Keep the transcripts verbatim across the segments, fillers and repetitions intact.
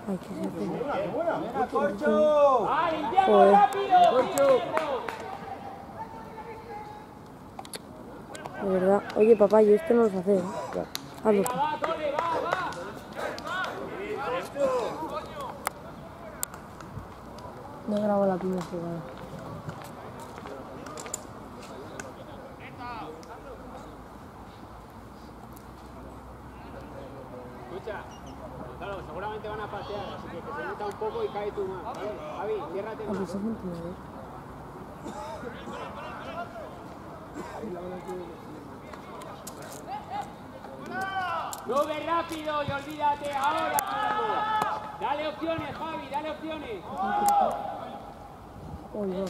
Ay, que se hace. ¡Buena, Corcho! ¡Ah, limpiamos rápido! ¡Corcho! De verdad. Oye, papá, yo esto no lo sé hacer, ¿eh? Claro. Hazlo. Venga, va, Tole, va, va. No grabo la primera jugada. Escucha, claro, seguramente van a patear, así que que se meta un poco y cae tú más, ¿vale? Javi, ciérrate A más. ver, se hace un primer. Sube rápido y olvídate ahora. Dale opciones, Javi, dale opciones. Oye,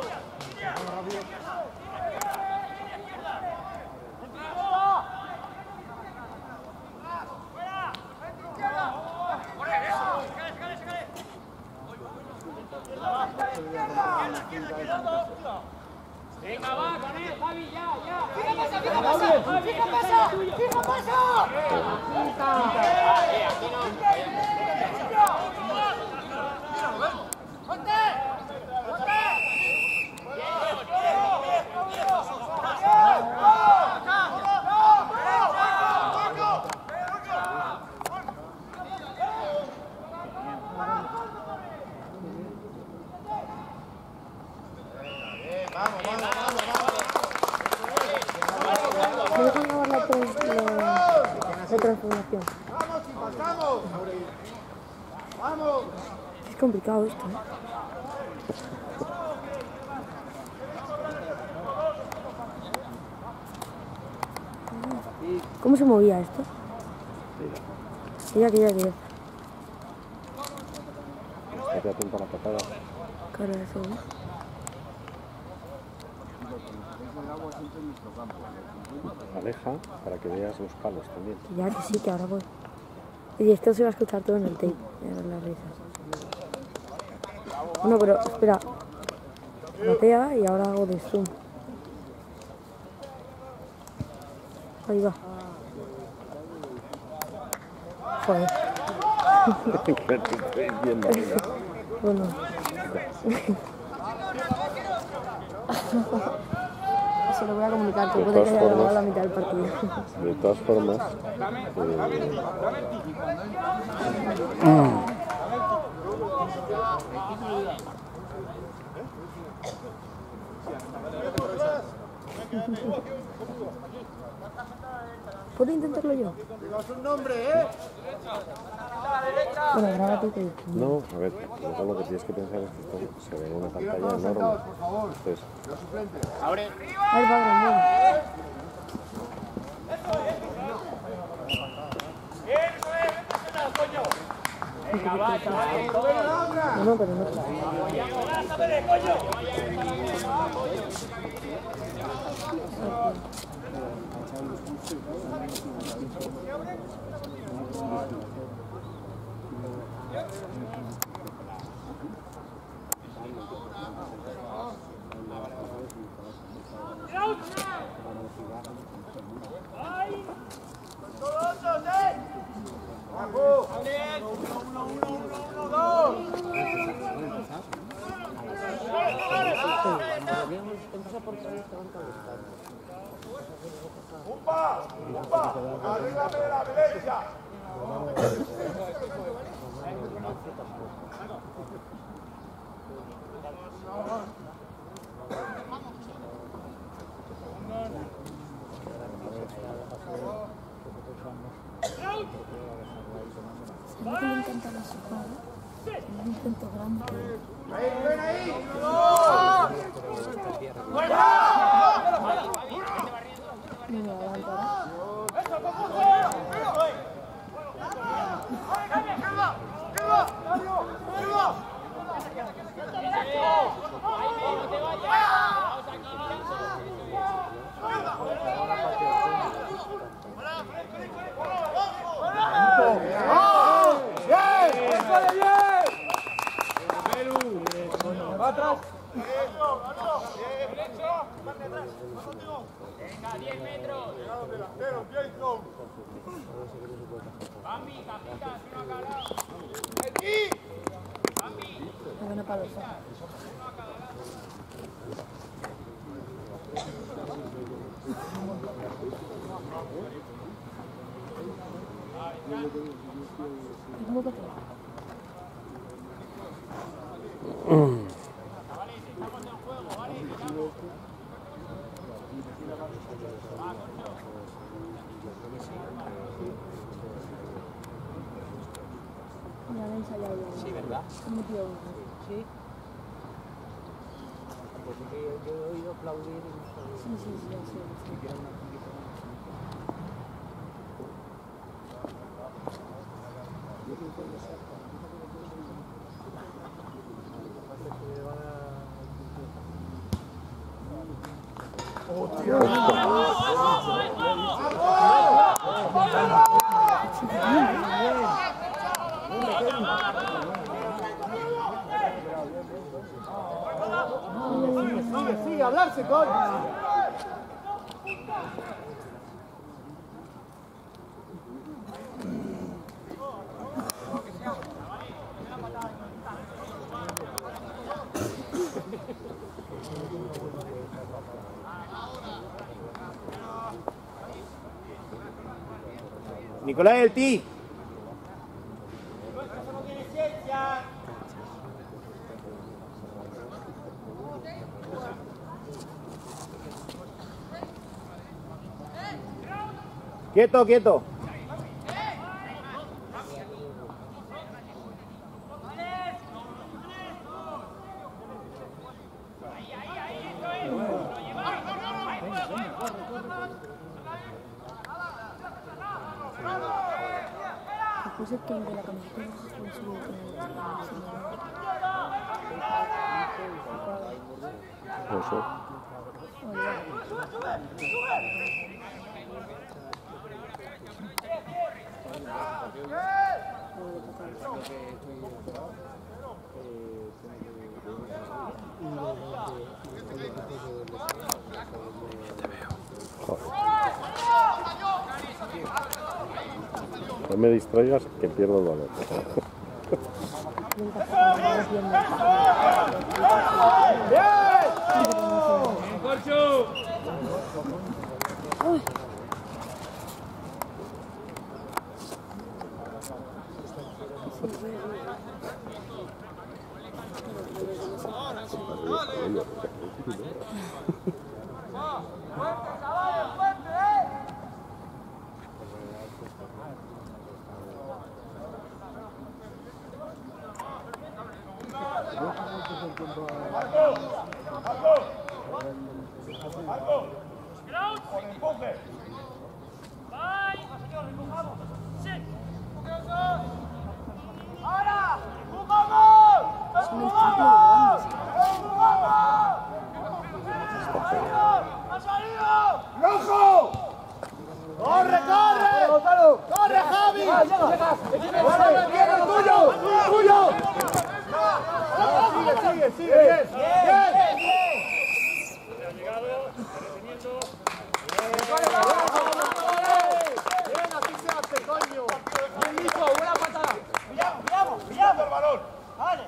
Venga, va, con él, Javi, ya, ya. ¡Fija pasa, fija pasa! ¡Fija pasa! ¡Fija pasa! Eh, aquí no. Vamos, vamos, vamos, vamos. ¿me dejan grabar la, trans- la, la transformación? Vamos y pasamos. Vamos. Es complicado esto, ¿eh? ¿Cómo se movía esto? Que ya, que ya, que ya. Estate atento a la patada. Claro, eso, ¿no? Aleja para que veas los palos también. Que ya, que sí, que ahora voy. Y esto se va a escuchar todo en el tape. Ya ver las risas. Bueno, pero espera. Batea y ahora hago de zoom. Ahí va. Joder. Que te estoy viendo, mira. Bueno. Se lo voy a comunicar, que De puede que todas haya grabado formas- la mitad del partido. De todas formas, eh, ¿Puedo intentarlo yo? Digas un nombre, ¿eh? Bueno, grábate que... no, a ver, luego lo que tienes que pensar es que esto se ve en una Quiero pantalla todos enorme. sentados, por favor. Entonces, Los suplentes. Abre. Ahí va, Ramón. Venga, va, chavales. No, no, pero no. Abajo. ¡Umpa! ¡Umpa! ¡Arríbame de la derecha! Se ve que le encanta la sopa, ¿eh? Es un intento grande. ¡Ahí, ven ahí! No me adelanto ahora. ¡Atrás! Venga, diez metros. Delantero, Una buena palosa. ¿Cómo que te va? Ya me he ensayado ya. Sí, ¿verdad? Un metido uno. Sí. Pues es que yo he oído aplaudir y no sabía. Sí, sí, sí, sí, sí. Sigue, sigue, hablarse, coño. Nicolás del T. Quieto, quieto. Después el que de la camiseta no se puede subir con el No sé. No me distraigas que pierdo el valor. ¡Corre, corre! ¡Corre, Javi! ¡Corre, viene el tuyo! ¡Tuyo! Sigue, sigue, sigue. Bien, bien. Bien, así se hace, coño. Bien, Nico, buena patada. Pillamos, pillamos, pillamos el balón. Vale.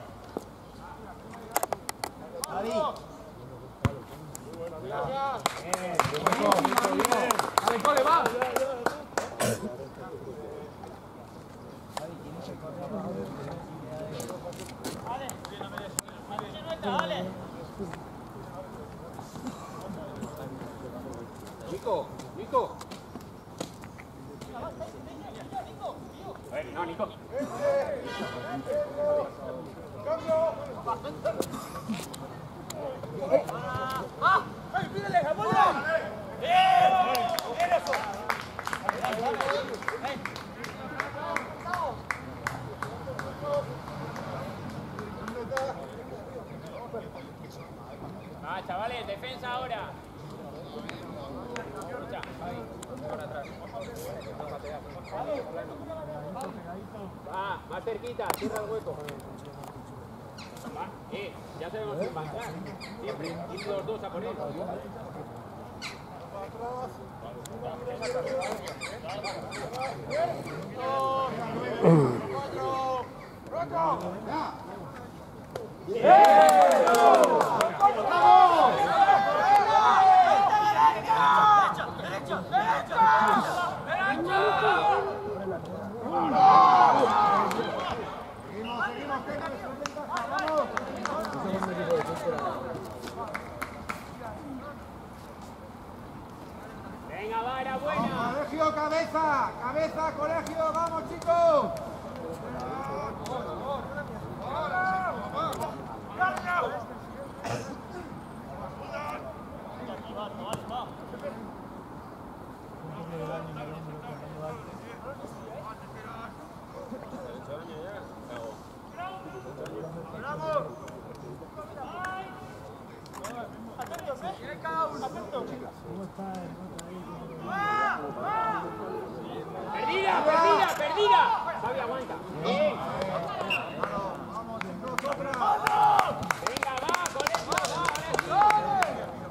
David. Dale, cole, va. Nico, Nico. A ver, no, Nico. ¡Ah! ¡Ay, pídele, Jamón! ¡Bien! ¡Bien eso! Ah, chavales, defensa ahora. Escucha, ahí, por atrás. Va, más cerquita, cierra el hueco. Va, eh, ya sabemos quién va a entrar. Siempre, ir los dos a por él. Venga, vara, buena. Colegio, cabeza, cabeza, colegio, vamos chicos. Perdida, perdida, perdida. Fabi, aguanta. Bien. Venga, va, con eso, va,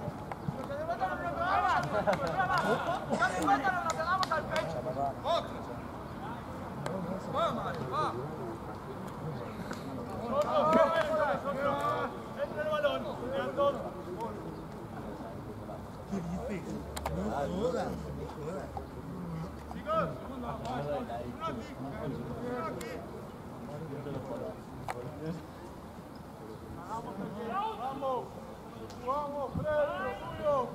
Vamos, vamos, Fred,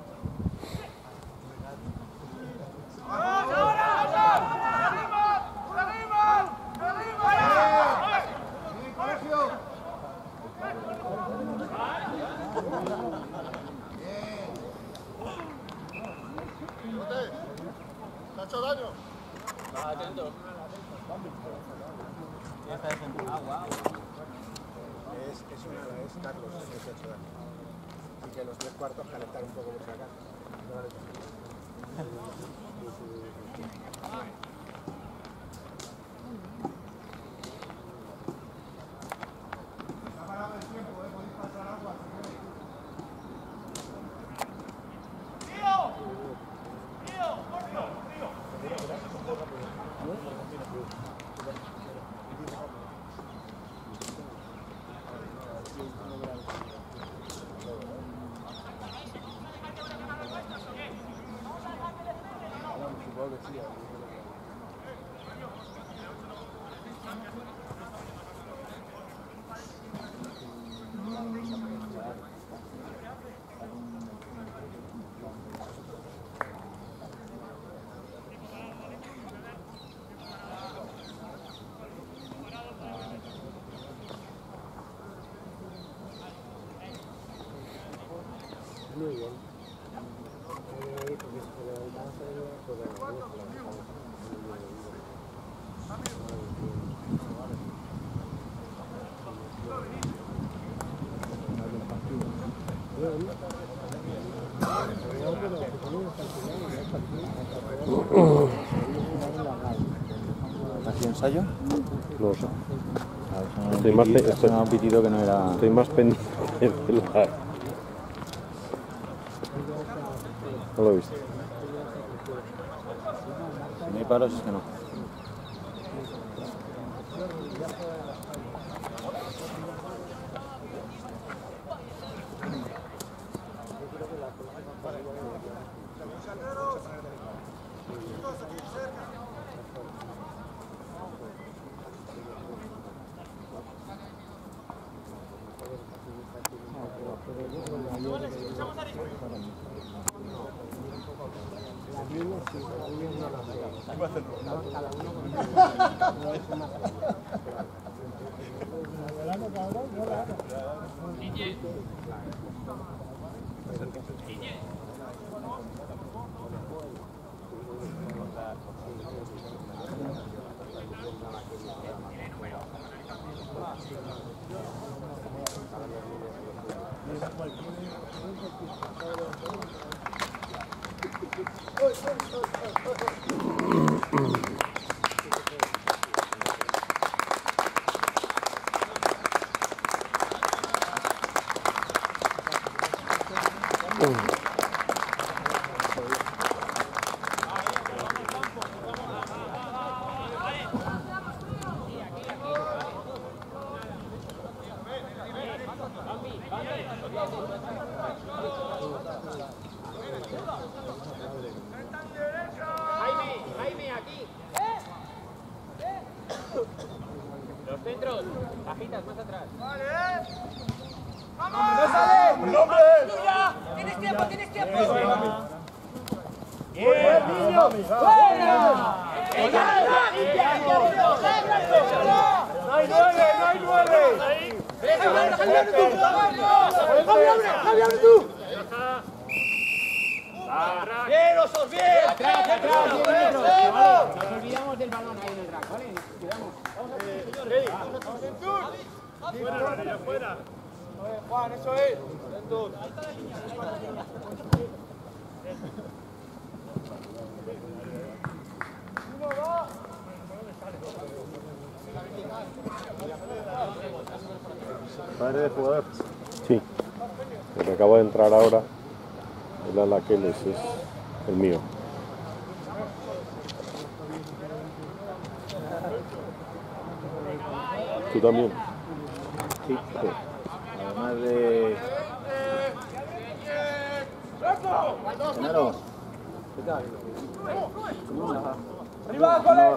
¿te ha hecho daño? Atento. Es, es una, es Carlos, es dieciocho de años. Así que los tres cuartos calentar un poco por si acaso. Está parado el tiempo, ¿eh? Podéis pasar agua. ¡Tío! ¡Tío! ¡Tío! ¡Tío! Muy bien. ¿Hacía ensayo? No lo sé. Estoy más, estoy, me han pedido que no era... Estoy más pendiente de la... No lo he visto. Si no hay paros es que no. vosotros. Cajitas, más atrás. Vale, ¿eh? ¡Vamos! ¡No sale! ¡Hombre! ¡Tienes tiempo, tienes tiempo! ¡Bien, niños! ¡Fuera! ¡No hay nueve, no hay nueve! ¡Javi, abre tú! ¡Javi, abre! ¡Javi, abre tú! ¡Bien, osos, bien! Atrás, atrás, diez metros. Vale, nos olvidamos del balón ahí en el rack, ¿vale? Cuidamos. ¡Fuera, fuera! Juan, eso es. Padre de jugador. Sí. El que acaba de entrar ahora, el ala Keles, es el mío. ¿Tú también? Sí. Sí. Además de... Genaro. ¿Qué tal? ¡Arriba, cole!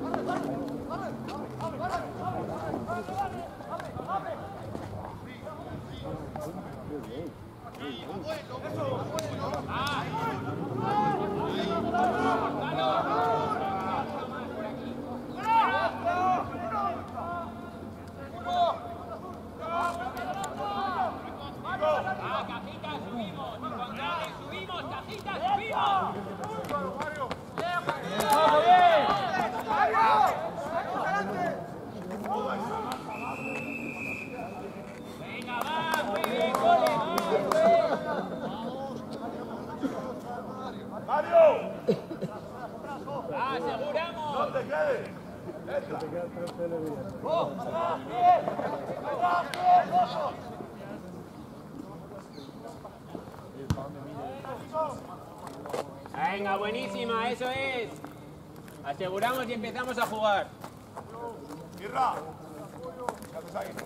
Venga, buenísima, eso es. Aseguramos y empezamos a jugar. ¡Irra! ¿Qué haces ahí?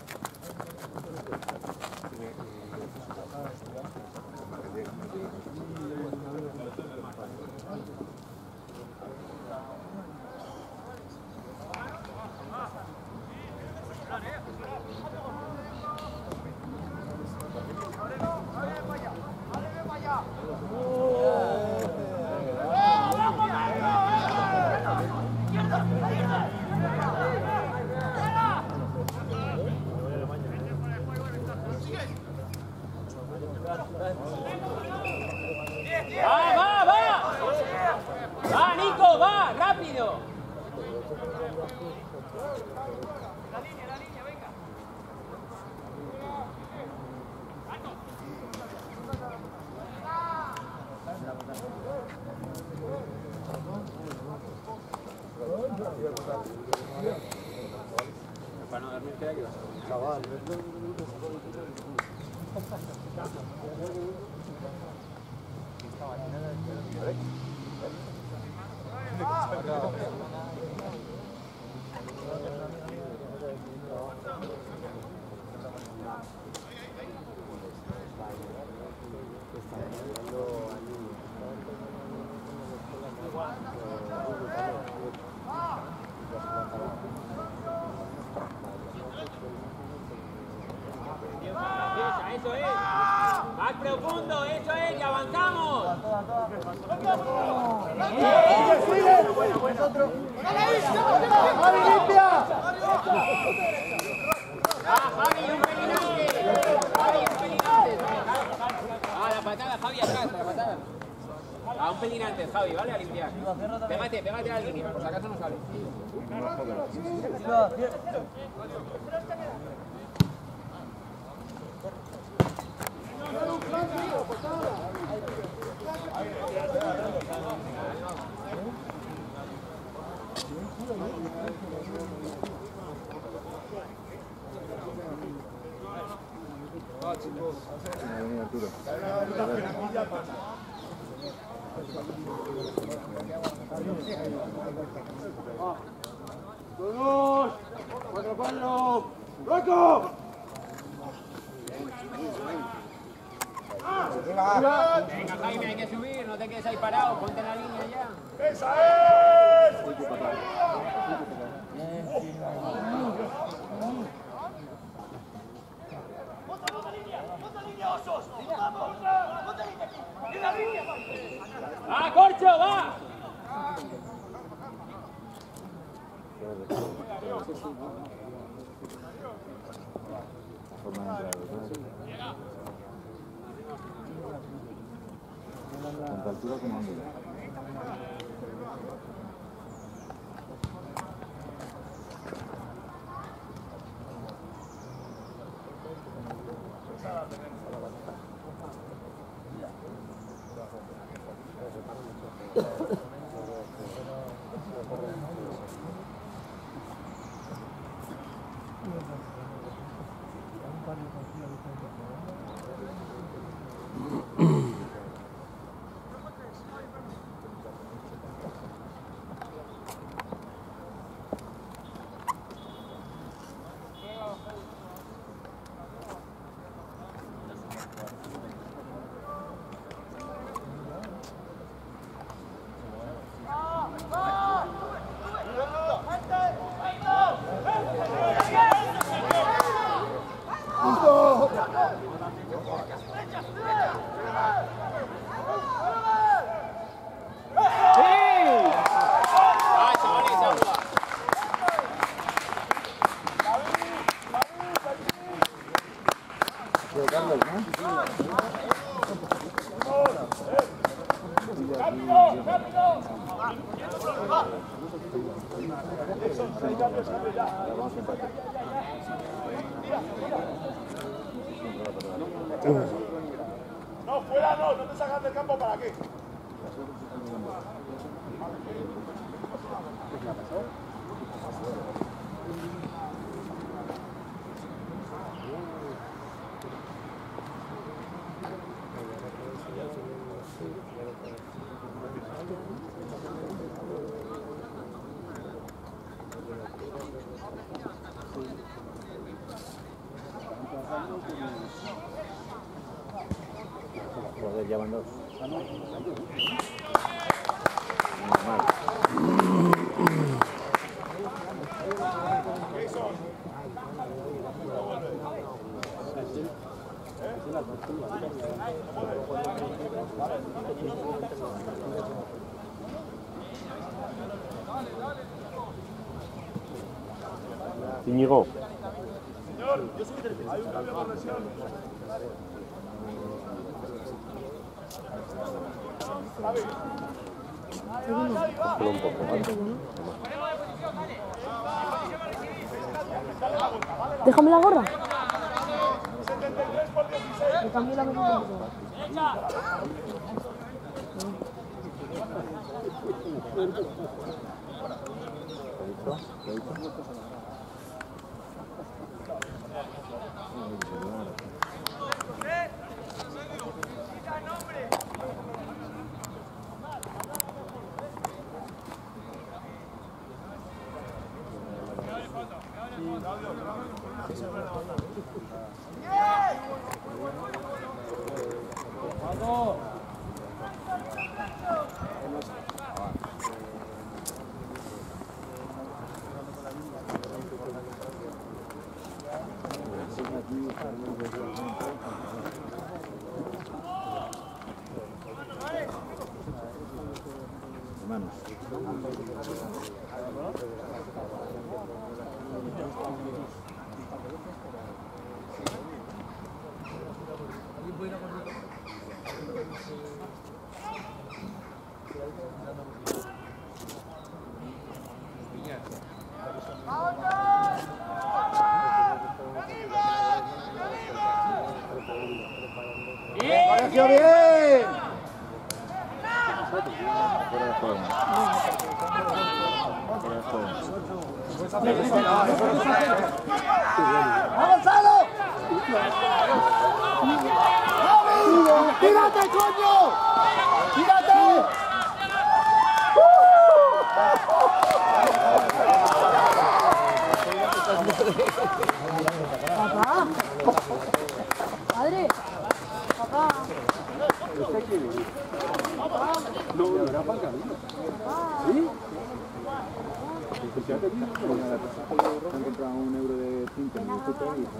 ¡Va, va, va! ¡Va, Nico, va! ¡Rápido! La línea, la línea, venga. Para no dormir, queda que vas a Chaval. Eso es. Más profundo, eso es, y avanzamos. ¡Javi, limpia! Ah, Javi, un pelín antes. Javi, un pelín antes. Ah, la patada, Javi, atrás, la patada. Ah, un pelín antes, Javi, ¿vale? A limpiar. Pégate, pégate a la línea, por si acaso no sale. ¡Todos! ¡Cuatro palos! ¡Loco! Venga, Jaime, hay que subir, no te quedes ahí parado, ponte en la línea ya. ¡Esa es! Tanta altura como ángulo. No, fuera no, no te sacas del campo, ¿para qué? Joder, ya van dos. Íñigo. Señor, yo soy hay un cambio de versión. Solo un poco, ¿vale? Déjame la gorra. setenta y tres por dieciséis. Me cambio la gorra. Hermanos. ¡Colegio bien! Fuera de juego. Fuera de juego. ¡Avanzado! ¡Tírate, coño! ¡Tírate! Papá. Padre. Papá. No, era para el camino. ¿Sí? Se han comprado un euro de tinta en el hotel y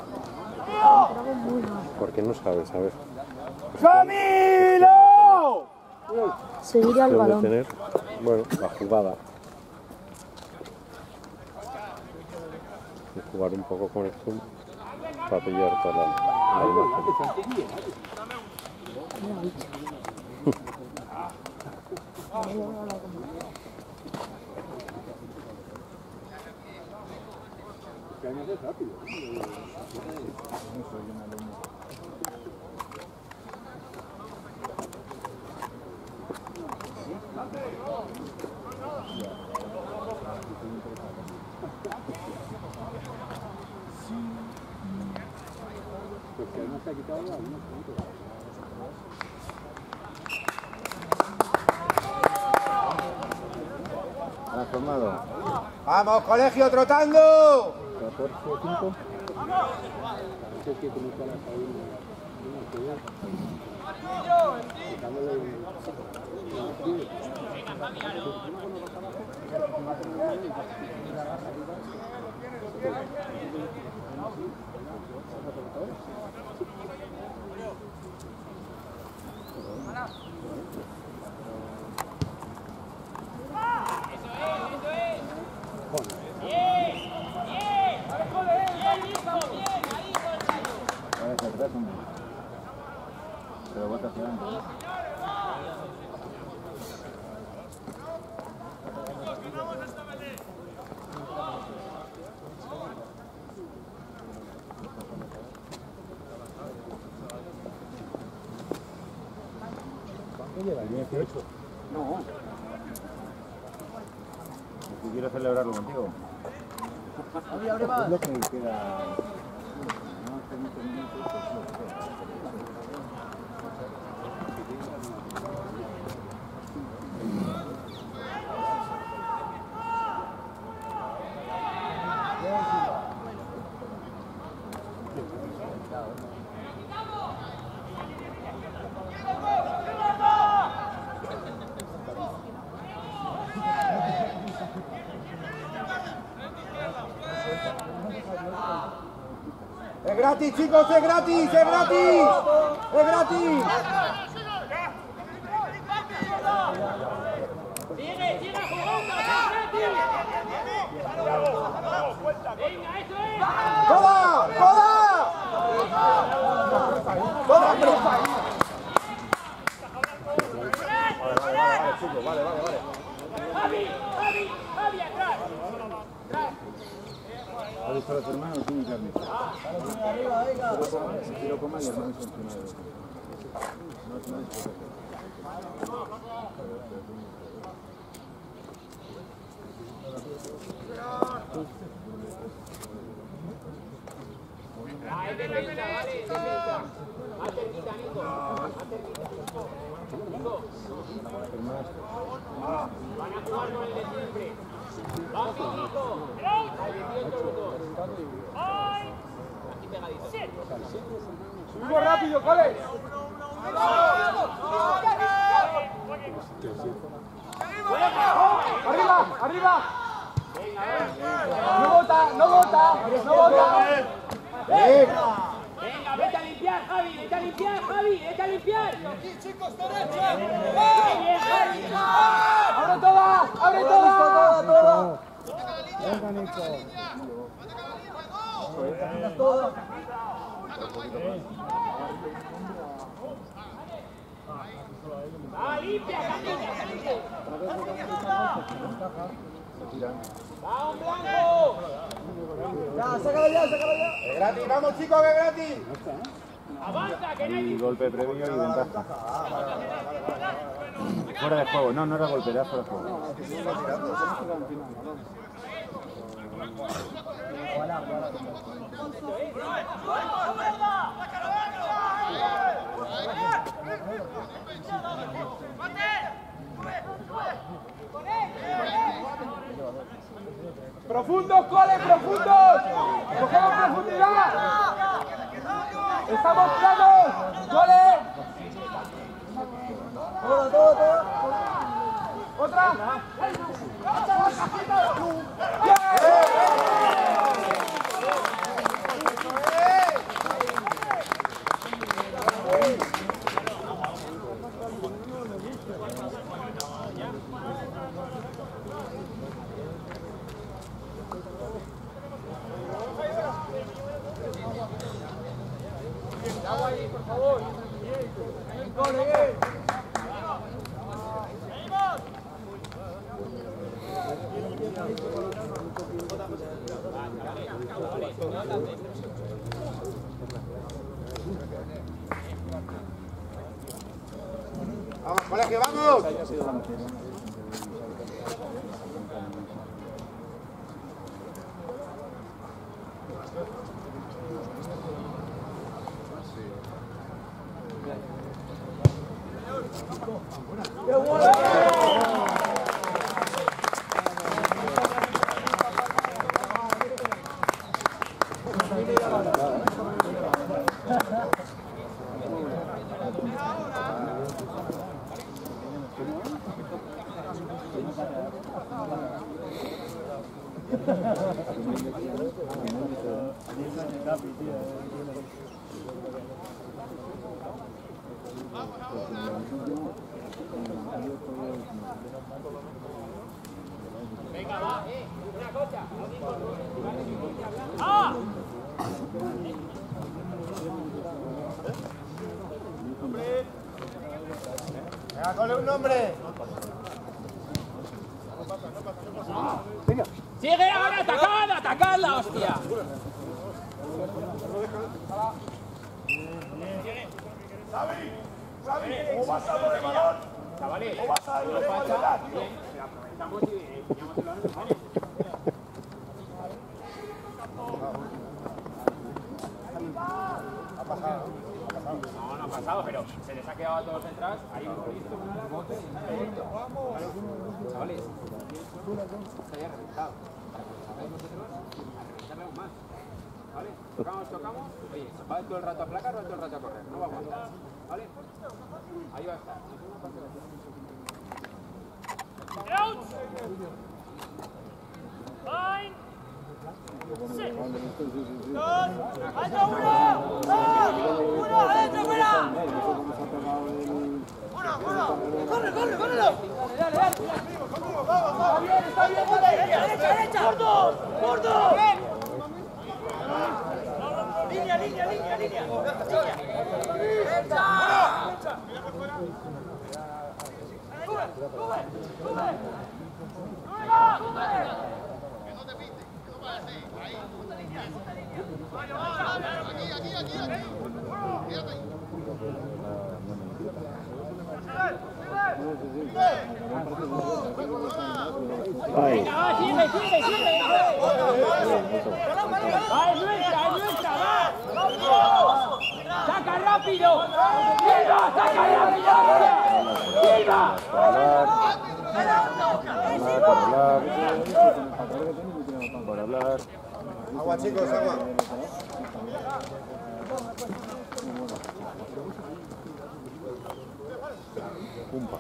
¿Por qué no sabes? A ver. ¡Camilo! Seguir al Opción de balón. tener, bueno, la jugada. Y jugar un poco con el zoom para pillar toda la, la imagen. Transformado. Vamos, colegio, trotando. catorce cinco. Pero bota hacia adelante. ¿Cuánto lleva? dieciocho. No. Si quiero celebrarlo contigo. Es lo que queda. No, hace muchos minutos. Es gratis, chicos, es gratis, es gratis. Es gratis. Sigue, sigue jugando, es gratis. Venga, eso es. ¡Toda! ¡Toda! ¡Toda, hombre! Vale, vale, vale, vale. Javi, Javi, Javi, atrás. ¿Ha visto a los hermanos? Sí, mi carne. Si quiero comer, los hermanos son funcionarios. No es más. Ahí defensa, vale, defensa. Más cerquita, Nico. Más cerquita. Nico. Van a jugar con el de siempre. Vamos, Nico. Al dieciocho minutos. Aquí pegadito. ¡Subimos rápido, cole! ¡Arriba, arriba! ¡No bota, no bota, no bota! Venga, vete a limpiar, Javi, vete a limpiar, Javi, vete a limpiar. Bien, Javi. ¡Abre todas! ¡Abre todas! ¡Todas! Venga, Nico. Va, limpia, Camila. Va, un blanco. ¡Ya, sácalo ya, sácalo ya! Es gratis, vamos, chicos, que es gratis. Avanza, que no hay Y golpe previo y ventaja. Fuera de juego. No, no era golpe, era fuera de juego. ¡Profundos, cole, profundos! ¡Cogemos profundidad! ¡Estamos planos! ¡Cole! ¡Todo, todo, todo! ¡Otra! Vamos, colegio, vamos. Venga, va, eh, una cosa. ¡Ah! Venga, cole un nombre. ¡Sigue ahora! ¡Atacad! ¡Atacadla, hostia! Xavi, Xavi, ¿cómo vas a por el balón? Chavales, ¿Cómo vas a por el balón, tío? aprovechamos y pillamos el balón, ¿vale? Ha pasado, ha pasado. No, no ha pasado, pero se les ha quedado a todos detrás. Ahí un listo. Chavales, se haya reventado. ¿Sabéis vosotros? A reventarle aún más. ¿Vale? Tocamos, tocamos. Oye, va todo el rato a placar, va todo el rato a correr. No va a aguantar. ¿Vale? Ahí va a estar. Out! Line! Six! Dos! ¡Alto uno! ¡Dos! ¡Uno! ¡Adentro, fuera! ¡Uno, uno! ¡Corre, corre, córrelo! ¡Dale, dale, dale! ¡Está bien, está bien! ¡Derecha, derecha, derecha! ¡Gordo! ¡Gordo! ¡Línea, línea, línea, línea! ¡Derecha! ¡Sube, sube, sube! Ay. ¡Ah, sigue, sigue, sigue! ¡Va, es nuestra, es nuestra! ¡Va! ¡Saca rápido! ¡Silva, saca rápido! ¡Silva! Por hablar. Agua, chicos, agua. Pumpa.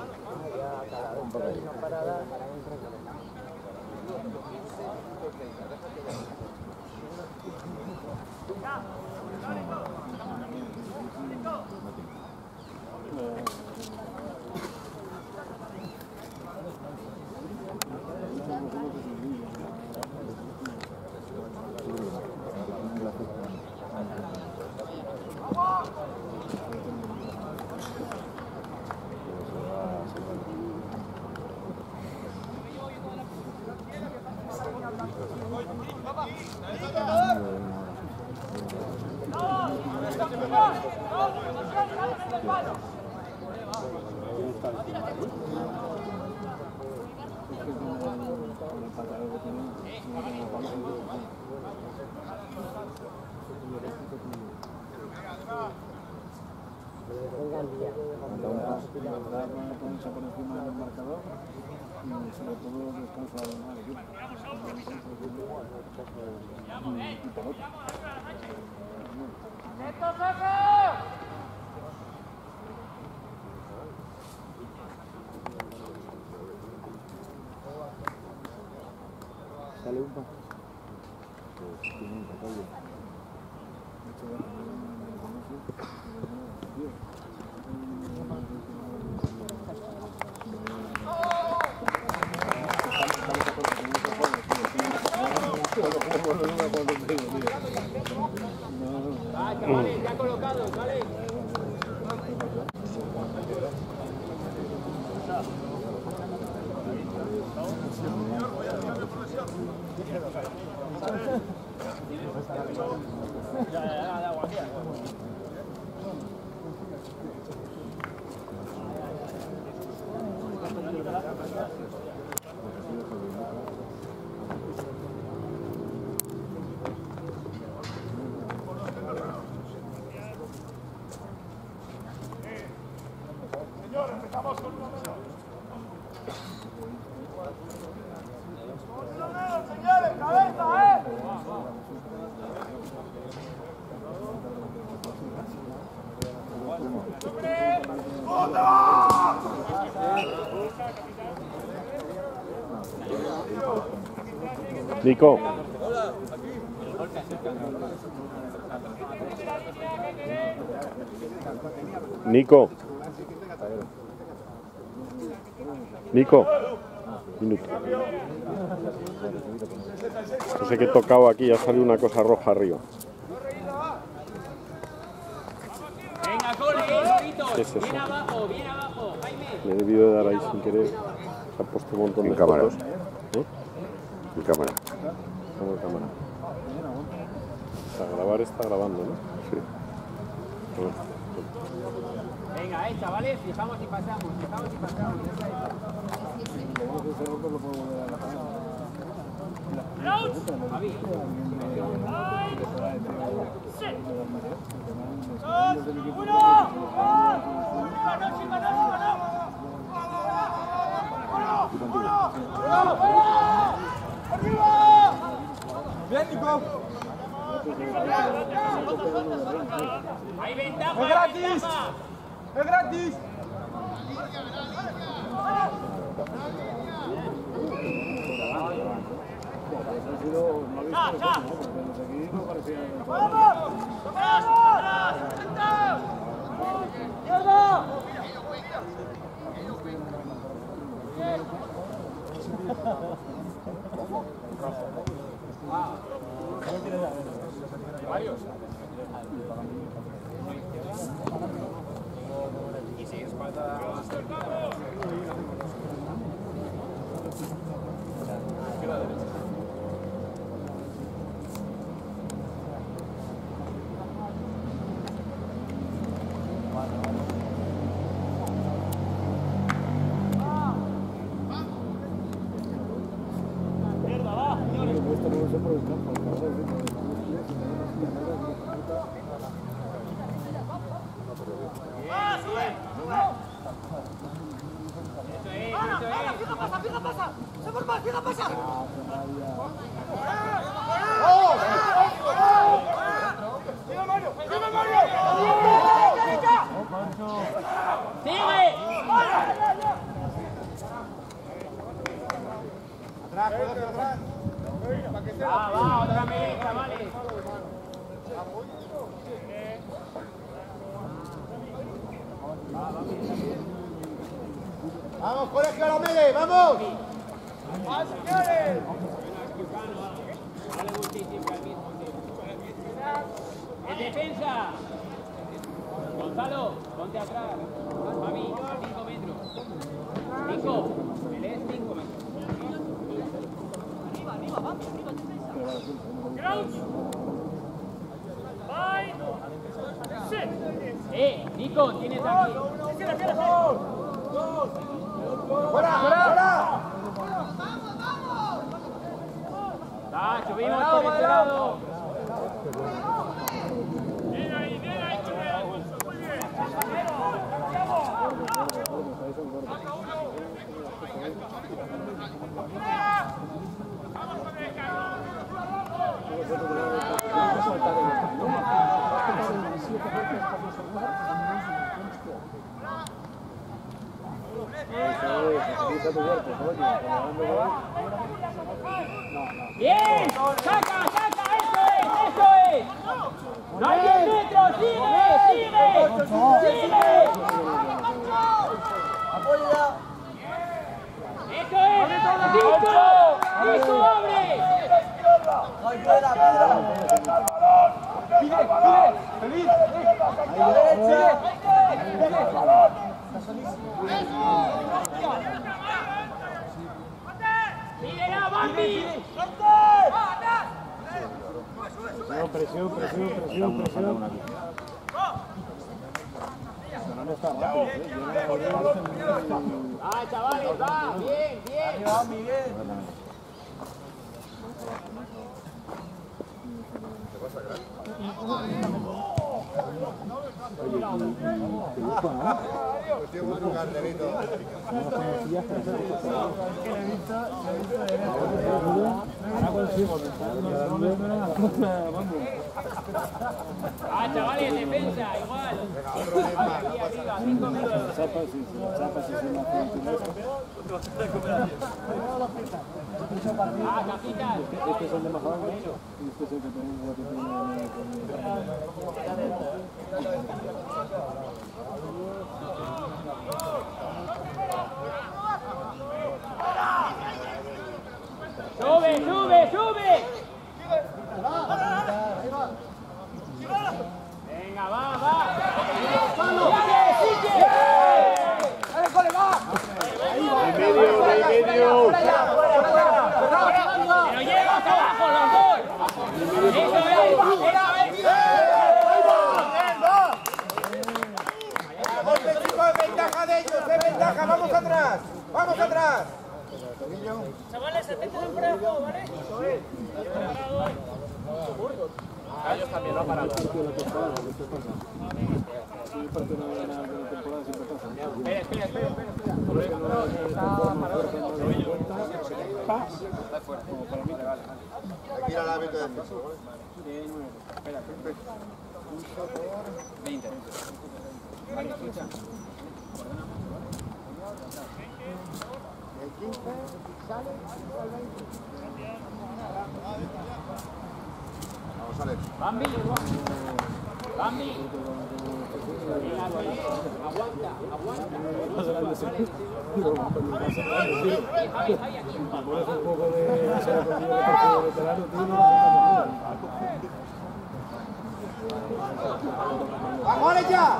Sale un poco. Tiene un papel. Va, chavales, ya colocados, ¿vale? Nico. Nico. Nico. Minuto. No sé qué he tocado aquí, ha salido una cosa roja arriba. Venga, corre, ¿Qué es eso? bien abajo, bien abajo, Jaime. Me he debido de dar ahí sin querer. Se ha puesto un montón de fotos. ¿Eh? Mi cámara. ¿Cómo de cámara? Para grabar está grabando, ¿no? Sí. Venga, eh, chavales, fijamos y pasamos, fijamos y pasamos. Javi. Bien, Nico. Hay ventaja. ¡Es gratis! ¡Es gratis! Varios. Y si es falta más cerca. Izquierda, derecha. Va, va, otra vez, chavales. ¡Vamos, colegio, la mele! ¡Vamos! ¡Vamos, señores! En defensa. Gonzalo, ponte atrás. Javi, cinco metros. Cinco. Él es cinco metros. Arriba, arriba, vamos, arriba, defensa. Crouch. Five. Six. Eh, Nico, tienes aquí. ¡Fuera, fuera! Ah, subimos por este lado. ¡Bien ahí, bien ahí, Correa! ¡Muy bien! Bien, saca, saca, eso es, eso es. No hay diez metros, sigue, sigue, sigue. ¡Apóyala! Eso es, Nico, Nico, abre. ¡Ay, piedra, piedra! ¡Pide, pide! ¡Feliz! ¡Ahí, derecha! ¡Mira, Bambi! Presión, presión, presión, presión, presión. ¡Ah, chavales, va! ¡Bien, bien! ¡Va, Miguel! ¡Ah, chavales, defensa! ¡Igual! Arriba, arriba, cinco minutos. ¡Ah, capital! Este es el de mejor menos. Y este es el que tenemos la que ¡Sube, sube, sube! Venga, va, va. ¡Sigue, sigue! ¡Dale, cole, va! ¡En medio, en medio! ¡Pero llegas abajo los dos! ¡Eso es! ¡Eso es! Golpe, chicos, es ventaja de ellos, es ventaja, vamos atrás, vamos atrás. Chavales, atentos en juego, ¿vale? A ellos también, no para. Espera, espera, espera, Aquí era la meta de defensa. veinte. El quince sale al veinte. Vamos, Alex. Bambi, Bambi. Aguanta, aguanta. un poco de ser contigo de veterano, ¡Vamos, Alex, ya!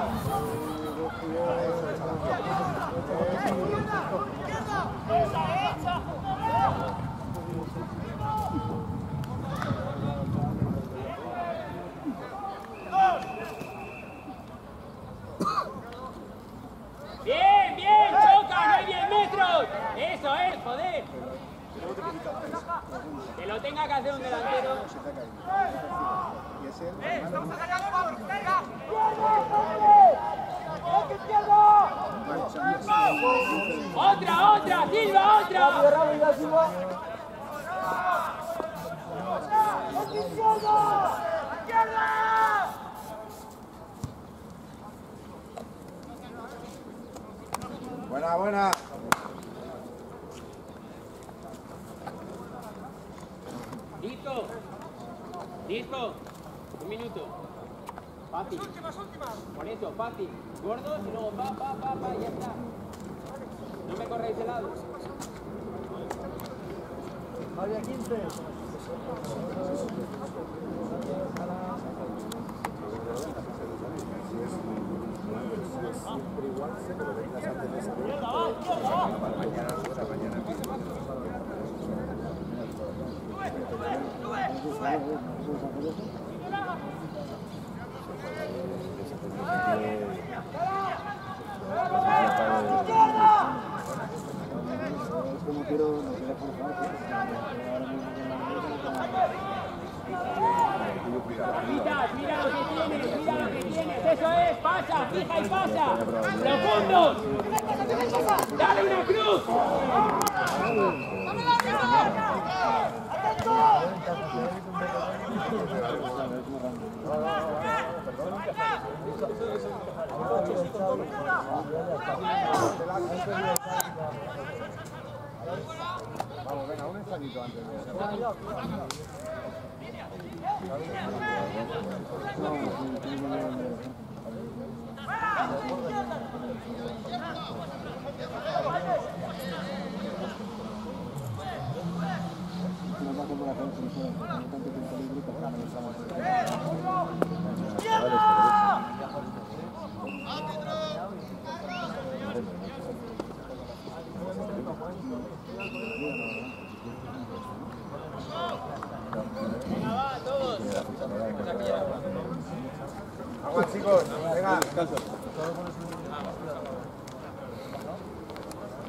Bien, bien, choca, no hay diez metros. Eso es, joder. Que lo tenga que hacer un delantero. ¡Eh, estamos atacando, vamos! ¡Venga! Otra, otra, Silva, otra. Buena, buena. Listo. Listo. Un minuto. Fácil. Últimas, últimas. Por eso, fácil. Gordos y luego pa, pa, pa, pa, y ya está. No me corréis de lado. Había quince. como quiero, no quiero forzar. Mira, mira lo que tienes, mira lo que tienes. Eso es, pasa, fija y pasa. Profundos. Dale una cruz. Vamos, venga, un ensayito antes de Venga, va, todos. Vamos, chicos, venga.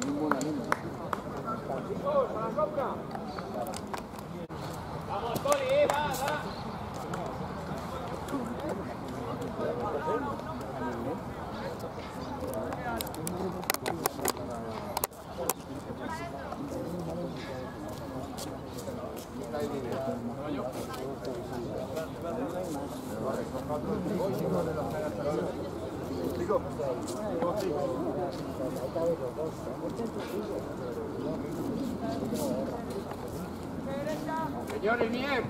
Vamos, Coli, eh, va, va. Señores, bien.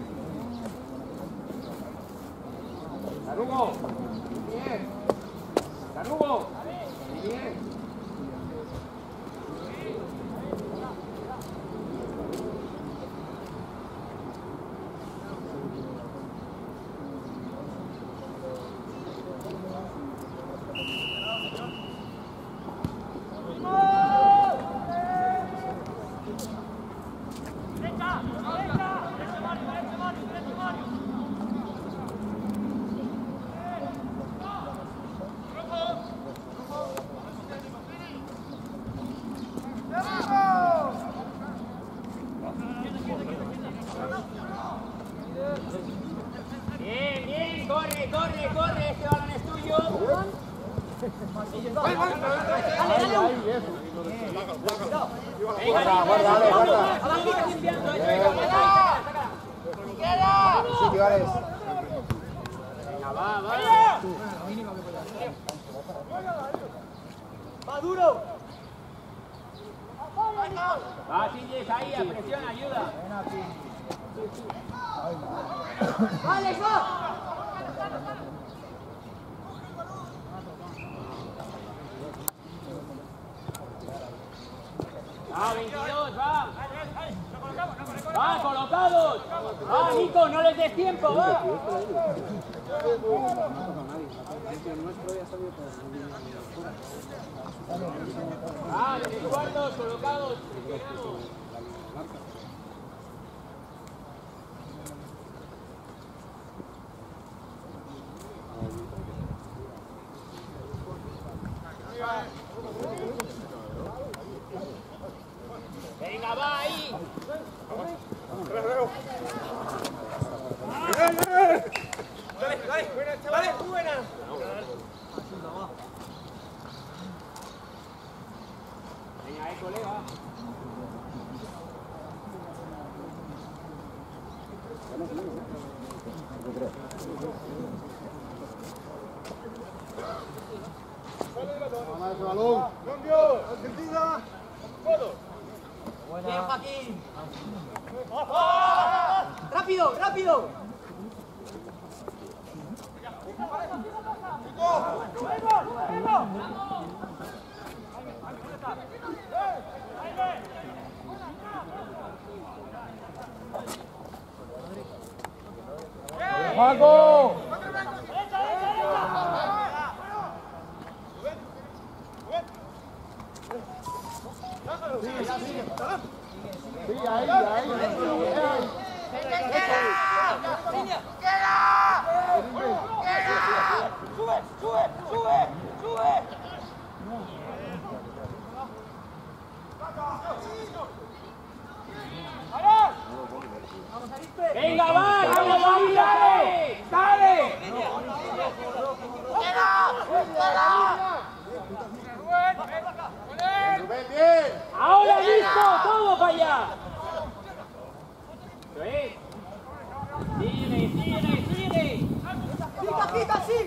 Tarugo. Bien. Tarugo. Bien. Bien, bien, corre, corre, corre, este balón es tuyo. Guarda, guarda, dale, guarda. Sí, Tigres. Venga, va, va. ¡Va duro! Va, Silles, ahí, a presión, ayuda. ¡Alex, va! Va, veintidós, va. Va, colocados. Va, Nico, no les des tiempo, va. Va, tres cuartos, colocados. Venga, va ahí. ¡Dale, dale! ¡Buena, chavales! ¡Buena! Venga, ahí, colega. Vamos a ese balón. ¡Cambio! ¡Argentina! ¡Todo! Bien, Joaquín. ¡Rápido, rápido! ¡Paco! Sí, ahí, ahí. ¡Sube, sube, sube, sube! Venga, va, vamos, vamos, dale. Dale. Rubén, bien. Ahora listo, todo para allá. Sigue, sigue, sigue. ¡Quita, quita, sí!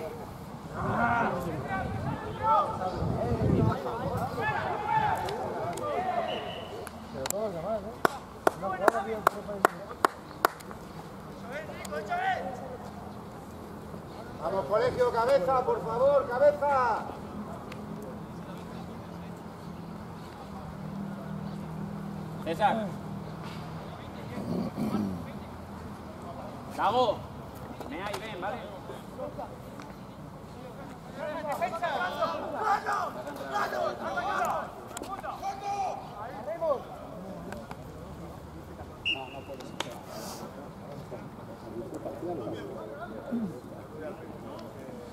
Vamos, colegio, cabeza, por favor, cabeza. César. Lago. Ven ahí, ven, ¿vale?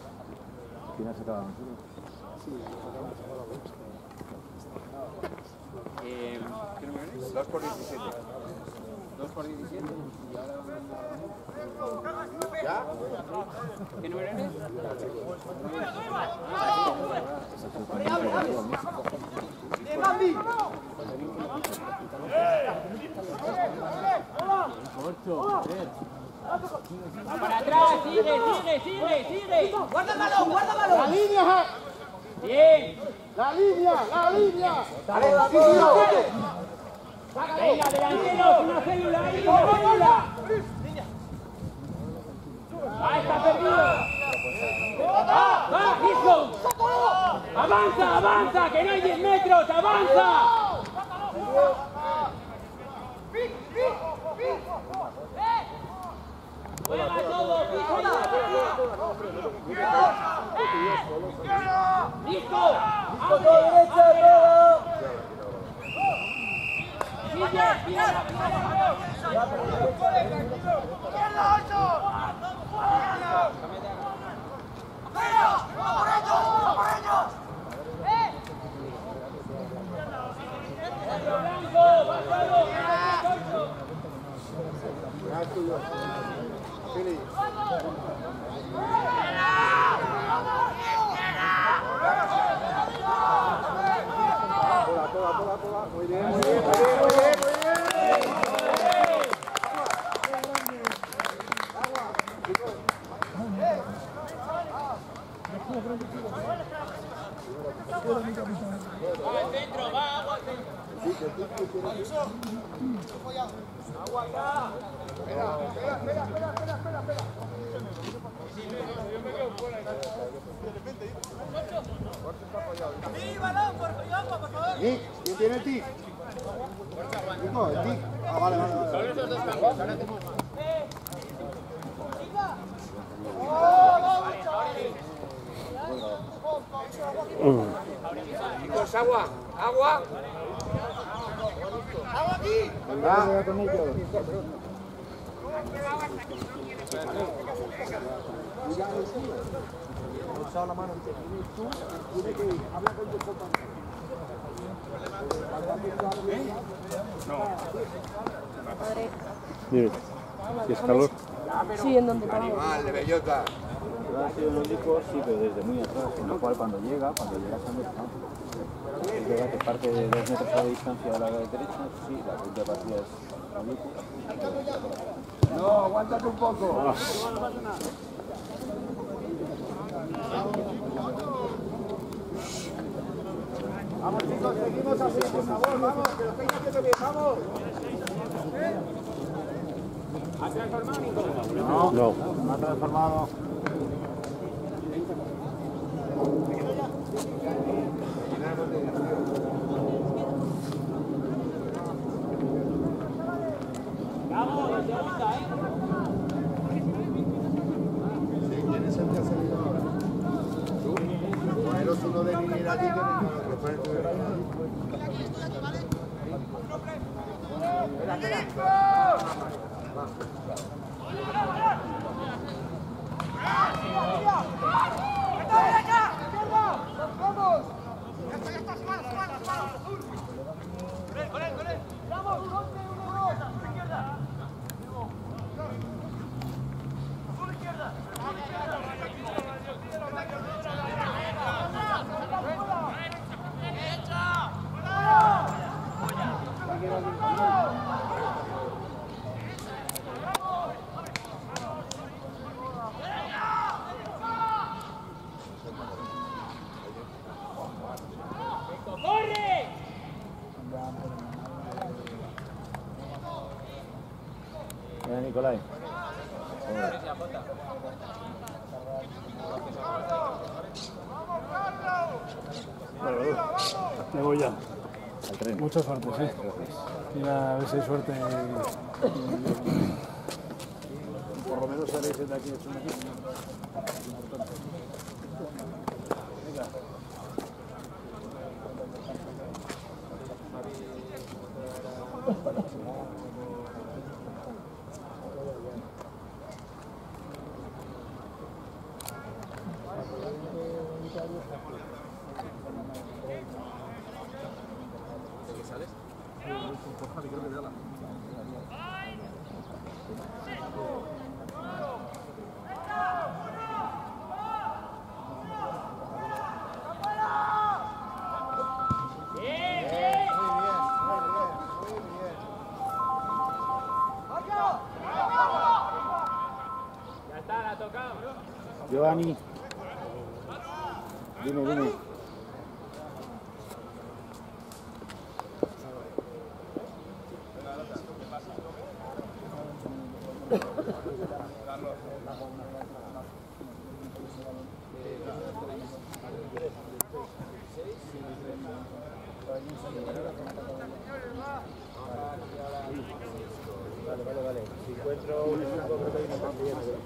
¿Quién ha sacado? dos por diecisiete. dos por diecisiete. Y ahora vamos a... ¿Ya? ¿Qué número eres? Va para atrás, sigue, sigue, sigue, sigue. ¡Guarda el balón, guarda el balón! ¡La línea! Bien. ¡La línea! ¡La línea! Venga, delanteros, una célula ahí, una célula. Ah, está perdido. ¡Va, va, hijo! ¡Avanza, avanza! ¡Que no hay diez metros! ¡Avanza! ¡Juega todo! ¡Piso ya! ¡Listo! ¡Abre! ¡Sigue! ¡Píala, píala! ¡Blanco! ¡Bájalo! Fili. Toda, toda, toda, toda. Muy bien, muy bien, muy bien, muy bien, muy bien. Va al centro, va, agua al centro. Agua acá. Espera, espera, espera, espera, espera, espera. ¡Sí, balón, por favor, por favor! Nick, ¿quién tiene el tic? Nico, el tic. Ah, vale, vale. Son esos dos cambios, ahora hacemos más. Chicos, agua, agua. ¡Agua aquí! Venga. Dime, ¿si es calor? Sí, en donde estaba. Animal de bellota. Ha sido un único, sí, pero desde muy atrás, con lo cual cuando llega, cuando llega se mete, ¿no? Es verdad que parte de dos metros a la distancia a la derecha, sí, la punta de partida es Oblique. No, aguántate un poco. Vamos chicos, seguimos así, por favor, vamos, que lo estáis haciendo bien, vamos. ¿Has transformado, Nico? No, No. no ha transformado. Vamos, de segunda, ¿eh? ¿Quién es el que ha salido ahora? ¿Tú? Poneros uno de línea allí que poner tú de ¡Vamos! ¡Ya está, ya está! ¡Sumado, sumado, sumado! ¡Con él, con él, con él! ¡Vamos, un once, uno, dos! ¡Azul izquierda! ¡Azul izquierda! ¡Azul izquierda! ¡Corre! Mira, Nicolai. Me voy ya. Al tren. Mucha suerte, sí. Y a ver si hay suerte. Por lo menos sabéis de aquí es un equipo. ¿De qué sales? Giovanni, dime, dime. Vale, vale, vale. Si encuentro un equipo, creo que hay una partida de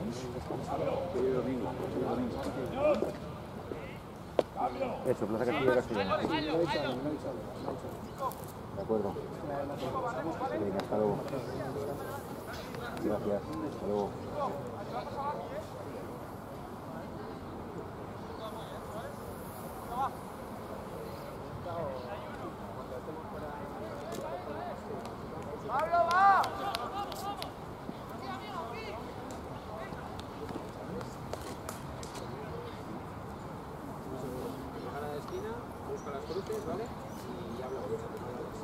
la Eso, Plaza Castillo de Castellano. De acuerdo. Venga, hasta luego. Gracias. Hasta luego. Busca las cruces, ¿vale? Y habla con vosotros.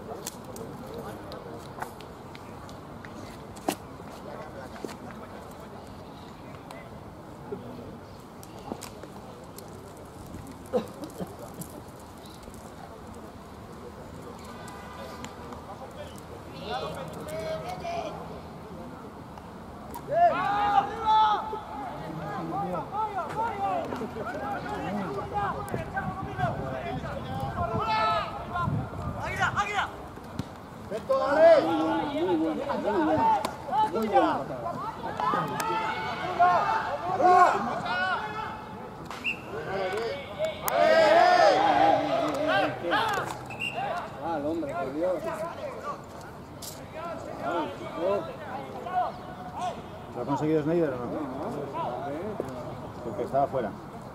¿Lo ha conseguido Snyder o no? Porque estaba fuera.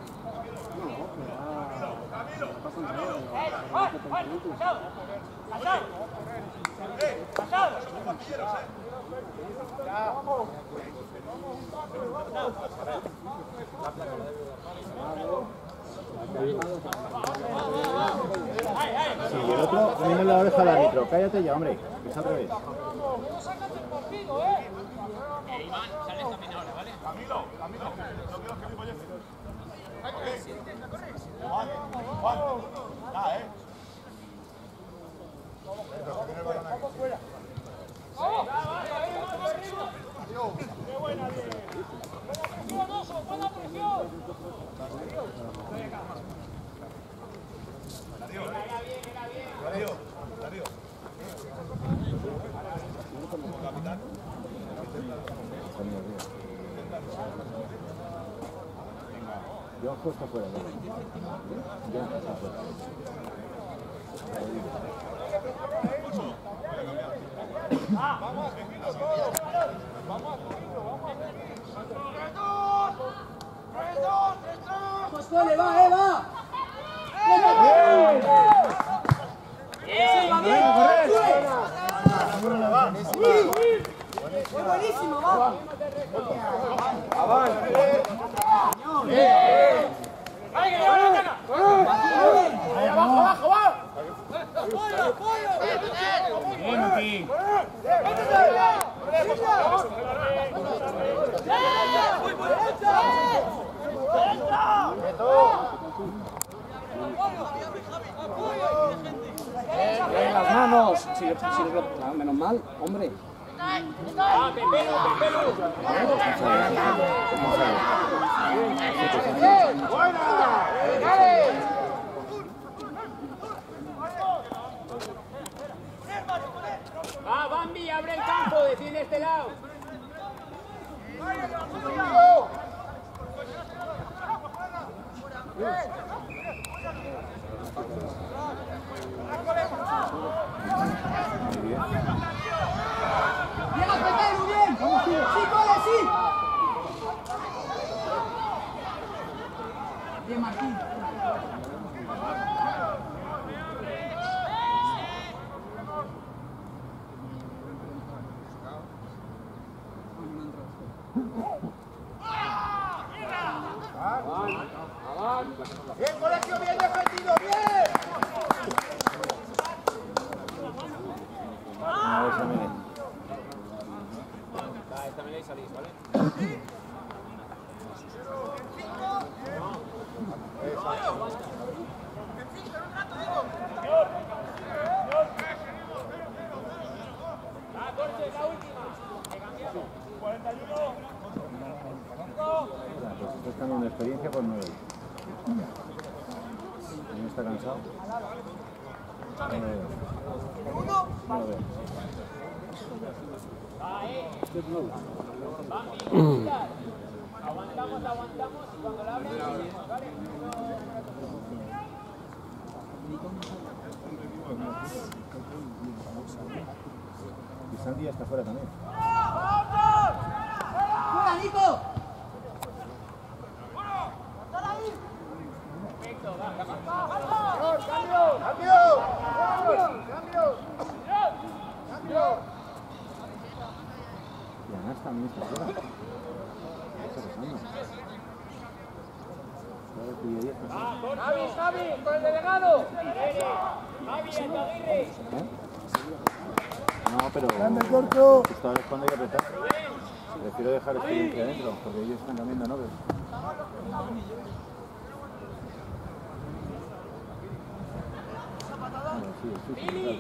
Sí, y el otro a mí me lo ha dejado el árbitro. Cállate ya, hombre, que es al revés. Iván, sales también ahora, ¿vale? Camilo, Camilo, no quiero que me vayas. Juan, Juan, ya, eh. Vamos fuera. ¡Qué buena, bien! ¡Buena presión! Darío, Darío, Darío. Capitán. Yo está fuera. Yo está fuera. Vamos, vamos, vamos. ¡Vale, va, eh, va! ¡Fue buenísimo, va! ¡Abajo, abajo, va! En las manos. Si, si, ah, menos mal, hombre. ¡Ah, Pepelu, Pepelu! ¡Ah, Bambi, abre el campo! ¡Defiende este lado! ¡Llega Pepelu, bien! ¡Sí, cole, sí! Bien, Martín. Aguantamos, aguantamos y cuando la abren, ¿vale? Y Sandy está fuera también. ¡Fuera, Nico! Perfecto, va, va, ¡Cambio! ¡Cambio! ¡Cambio! ¡Cambio! Y Anas también está fuera. ¿Qué está pasando? Javi, Javi, con el delegado. Javi, el Aguirre. ¿Eh? No, pero corto! justo ahora es cuando hay que apretar. Prefiero dejar experiencia dentro, porque ellos están cambiando noves. Sí, sí, sí, Lili.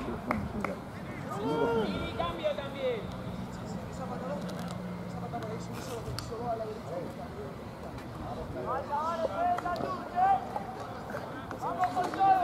Lili, cambio también. ¡Vamos con todo!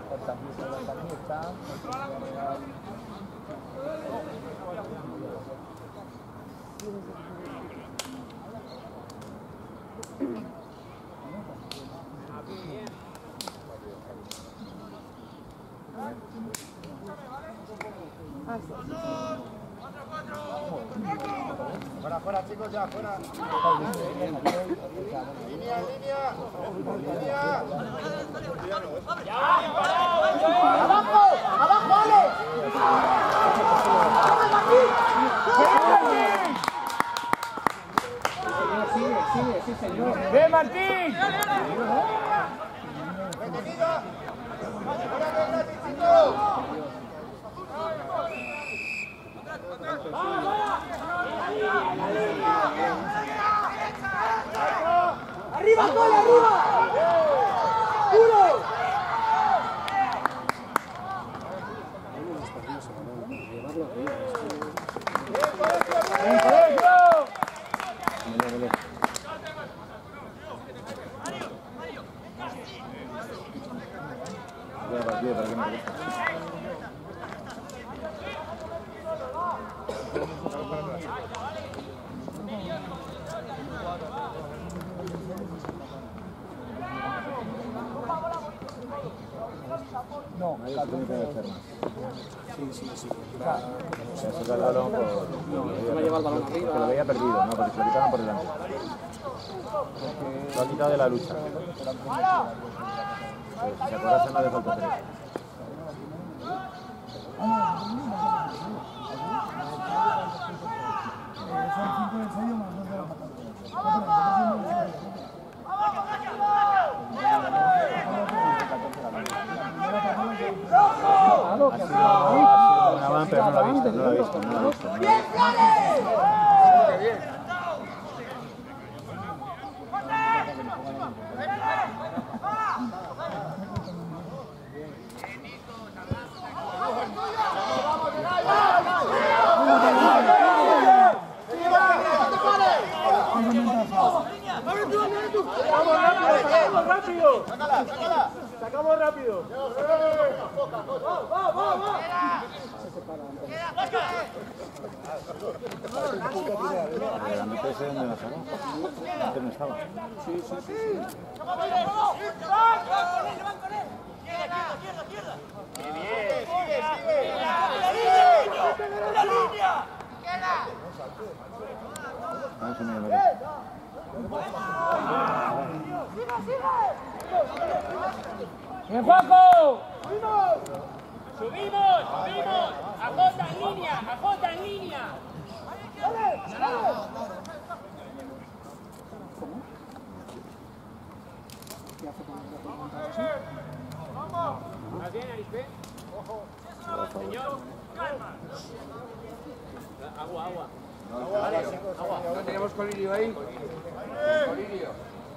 Fuera, fuera, chicos, ya, fuera. Línea, línea. Línea. ¡Abajo! ¡Abajo, Ale! ¡Vamos, Martín! Sigue, sigue, sí, señor. ¡Ven, Martín! ¡Detenida! ¡Fuera de gratis, chicos! ¡Arriba, Cole, arriba! ¡Uno! ¡Ven, colegio! Vale, vale. Ya, partido, para que me guste. No, Nadie se tiene que hacer más. sí, sí, sí. Se ha sacado el balón por... va a llevar el balón porque arriba. lo veía perdido, no, porque se lo quitaban por delante. Lo ha quitado de la lucha. Si se acordase no hace falta tres. Ha sido, ha sido una van, pero no lo ha visto, no lo ha visto, no lo ha visto. No lo ha ¡Bien, visto. Flores! ¡Sacamos rápido! ¡Sácala, sácala! ¡Sacamos rápido! El grandote ese dónde lo sacó. Antes no estaba. Sí, sí, sí. A ver si me vale. ¡Bien, Juanjo! Subimos, subimos. A Jota en línea, a Jota en línea. ¿Estás bien, Arispe? Señor. Agua, agua. ¿No tenemos colirio ahí? Colirio.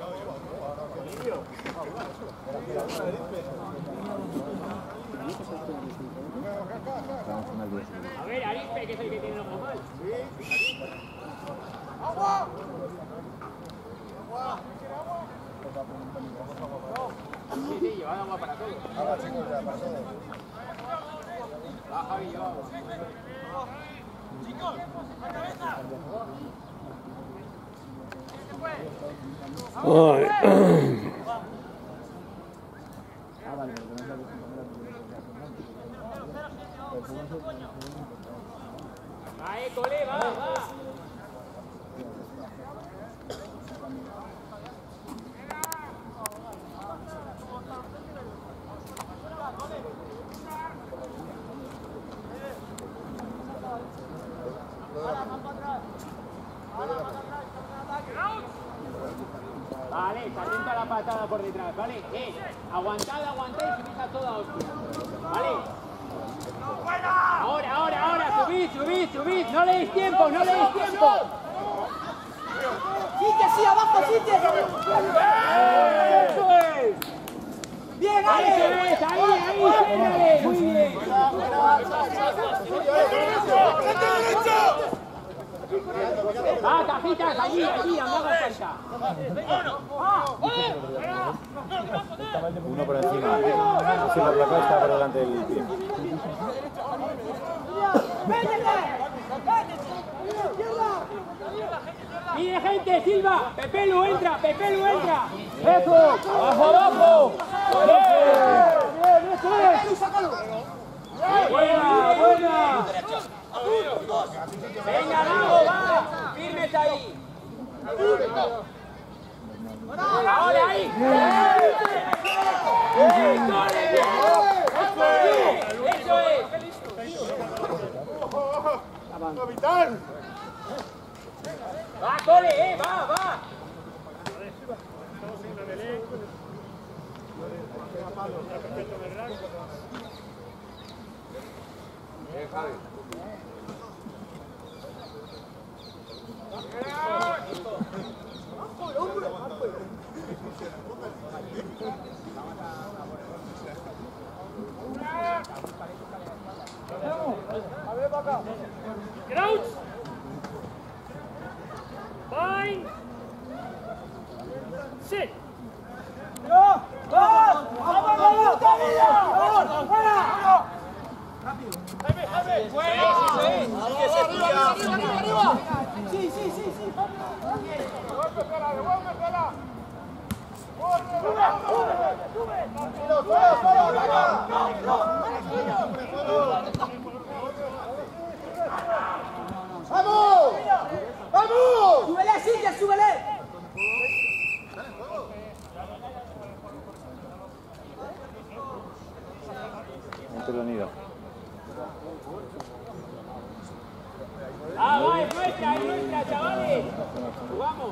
Estamos en el diez. A ver, Arispe, que es el que tiene el ojo mal. ¡Agua! Sí, sí, llevad agua para todos. Ahora, chicos, ya. Va, Javi, yo. Ahí, Cole, va, va. Vale, atento a la patada por detrás, ¿vale? Eh, aguantad, aguantad y subid a toda hostia. ¿Vale? Ahora, ahora, ahora, subid, subid, subid. No le deis tiempo, no le deis tiempo. ¡Sitio, sí, abajo, sitio! ¡Eso es! ¡Bien, Ahí Ale! se ves, ahí, ahí, génale, muy bien. Va, cajitas, allí, allí, anda con falta. Uno por encima. Si la placa está por delante del pie. Mire, gente, Silva. Pepelu entra, Pepelu entra. Eso, abajo, abajo. Bien, eso es. Buena, buena. Venga, Lago, va. Firmes ahí. Ahora ahí. Eso es. ¡Capitán! Va, Cole, eh, va, va. Get out! Fine! Sit! ¡No! ¡Vamos! ¡Vamos, vamos! ¡Vamos! ¡Fuera! ¡Jaime, Jaime! ¡Fuera! ¡Arriba, arriba, arriba! ¡Sí, sí, sí, sí! ¡Devuélvesela, devuélvesela! ¡Sube, sube! ¡Sube, ¡vamos! ¡Vamos! ¡Súbele, Cintia, súbele! Entretenido. Ah, va, es nuestra, es nuestra, chavales. Jugamos.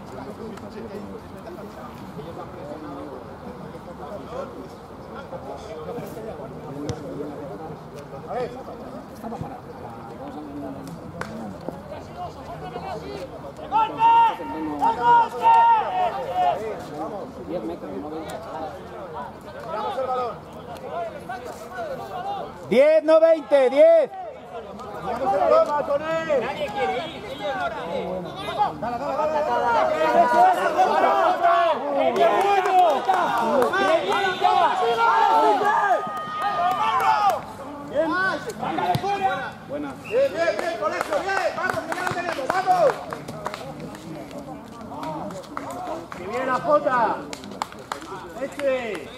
diez, no veinte, diez. Nadie quiere ir, ellos no quieren. ¡Dale, dale, Buena. ¡Bien, bien, bien, con eso, bien! ¡Vamos, que ya lo tenemos, vamos! ¡Que viene la jota! ¡Este!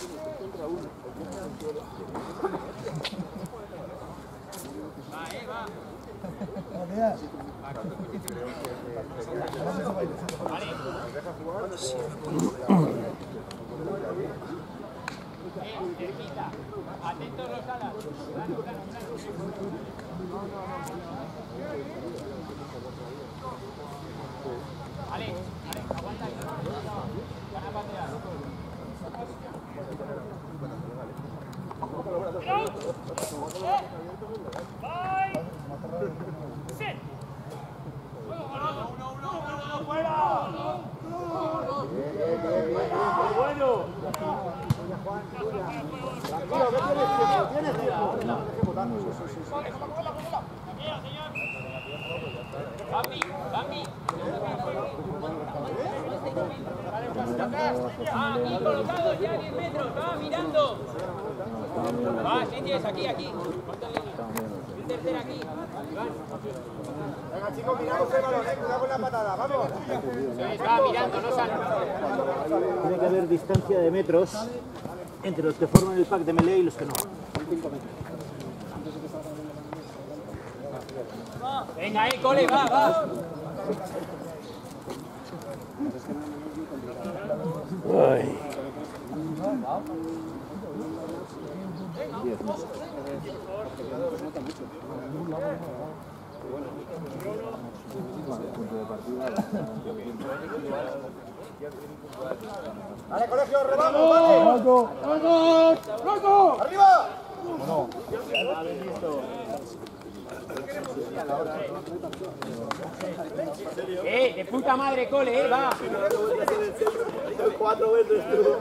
Atentos los alas. Ale, Ale, aguanta ahí. Van a patear. ¡Sit! Bueno. Bambi, Bambi. Ah, aquí colocados ya a diez metros, va mirando. Va, Sitges, aquí, aquí. El tercero aquí. Venga, chicos, miramos el balón, eh. Cuidado con la patada, vamos. Va mirando, no sale. Tiene que haber distancia de metros entre los que forman el pack de melee y los que no. Venga, ahí, Cole, va, va. Ay. Vale, colegio, robamos, vale. ¡Blanco! ¡Blanco! ¡Blanco! ¡Arriba! No. Eh, de puta madre, Cole, eh, va. Cuatro veces.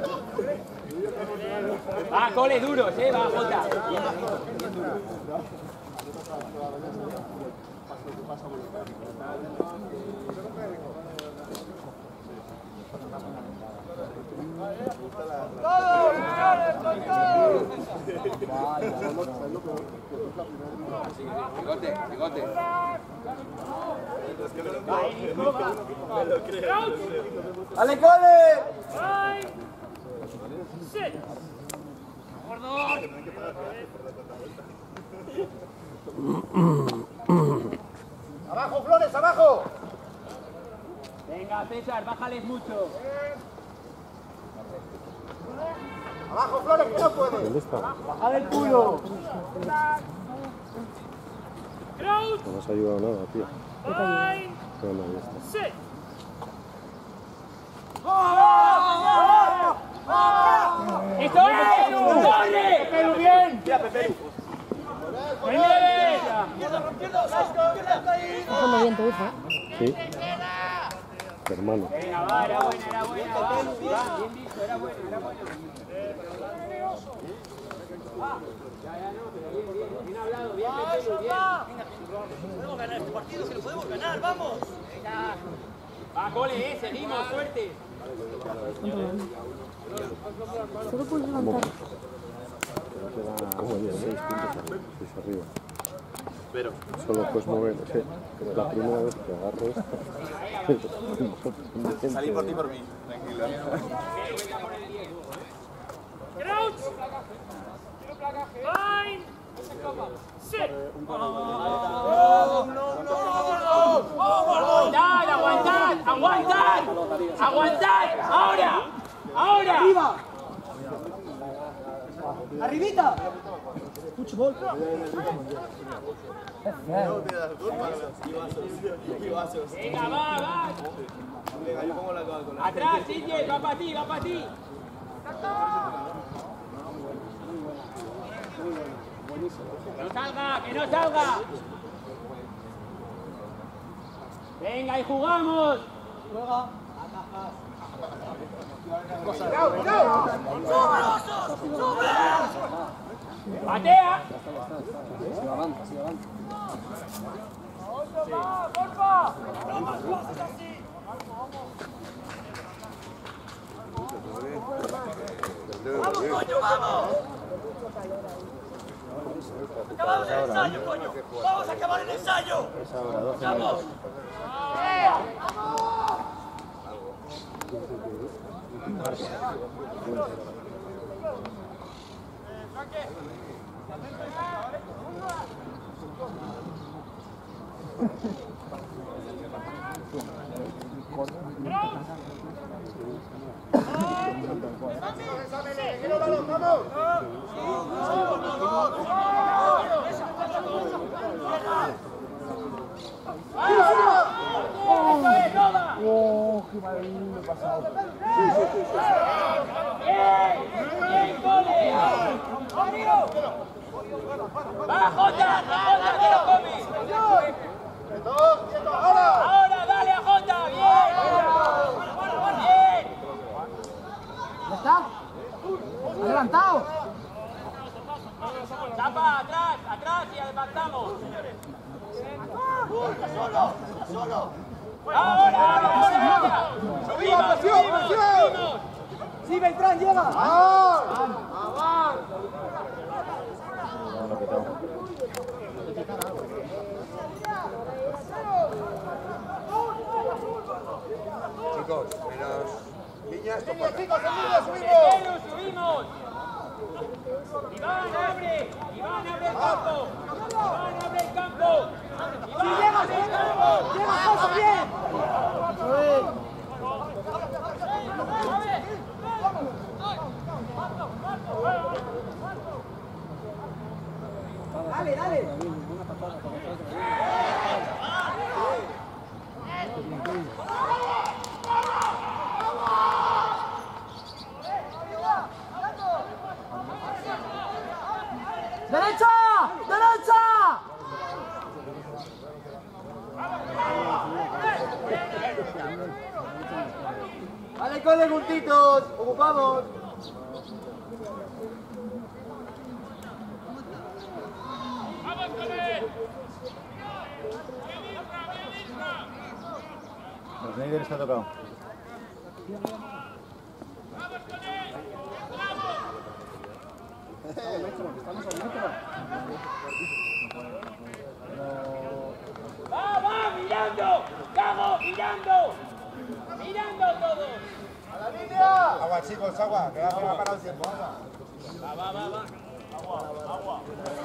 Va, Cole, duros, eh, va, Jota. Bigote, bigote. ¡Dale, Cole! ¡Abajo, Flores, abajo! Venga, César, bájales mucho. ¡Abajo, Flores, que no puede! ¿Dónde está? ¡Baja del culo! No nos ha ayudado nada, tío. No, no, ya está. ¡Esto es! ¡Corre! ¡Pepelu, bien! ¡Mira, Pepelu! Bajando bien, te gusta. Sí. Hermano. Venga, va, era buena, era buena, va. Va, bien visto, era buena, era buena. Va. Ya, ya no, pero bien, bien, bien hablado, bien, Pepelu, bien. Podemos ganar este partido, si lo podemos ganar, vamos. Venga. Va, Cole, eh, seguimos, fuerte. Solo puedes levantar. ¿Cómo lleva? Seis puntos seis arriba. Pero. Solo puedes mover. Sí. Es la primera vez que agarro esto. Salí por ti por mí. Tranquilo. Crouch. Fine. Sit. ¡Aguantad, aguantad! ¡Aguantad! ¡Aguantad! ¡Ahora! ¡Ahora! ¡Arriba! ¡Arribita! Fútbol. Venga, va, va. Atrás, Sitges, va para ti, va para ti. Que no salga, que no salga. Venga, y jugamos. Juega. ¡Cuidado, cuidado! ¡Patea! Sigue avanza, sigue avanza. ¡Vamos, coño, vamos! ¡Acabamos el ensayo, coño! ¡Vamos a acabar el ensayo! ¡Vamos! ¡Oh, qué mal me he pasado! ¡Va, Jota! ¡Jota, que lo come! ¡Ahora! ¡Ahora, dale a Jota! ¡Bien! ¡Bien! ¿Ya está? ¿Ha levantado? ¡Chapa, atrás! ¡Atrás y adelantamos! ¡Solo! ¡Solo! ¡Ahora, ahora, ahora! ¡Subimos, presión, subimos, presión! subimos! Sí, Beltrán, llega. ¡Vamos! Chicos, menos niñas, Chicos, topa. subimos. ¡Subimos! ¡Iván, abre! ¡Iván, abre el campo! ¡Iván, abre el campo! Si llegas, llegas, paso bien. Dale, dale. ¡Derecha! ¡Derecha! Vale, cole juntitos, ocupamos. Los Snyder está tocado. ¡Va, va! ¡Mirando! ¡Vamos, mirando! ¡Mirando todos! ¡A la línea! Agua, chicos, agua, que va a parar el tiempo. Va, va, va, va. Agua, agua.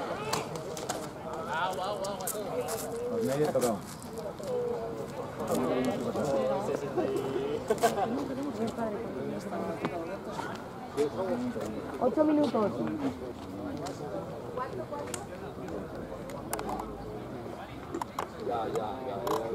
Agua, agua, agua, todo. Los Snyder tocado. Ocho minutos. Ya, ya, ya.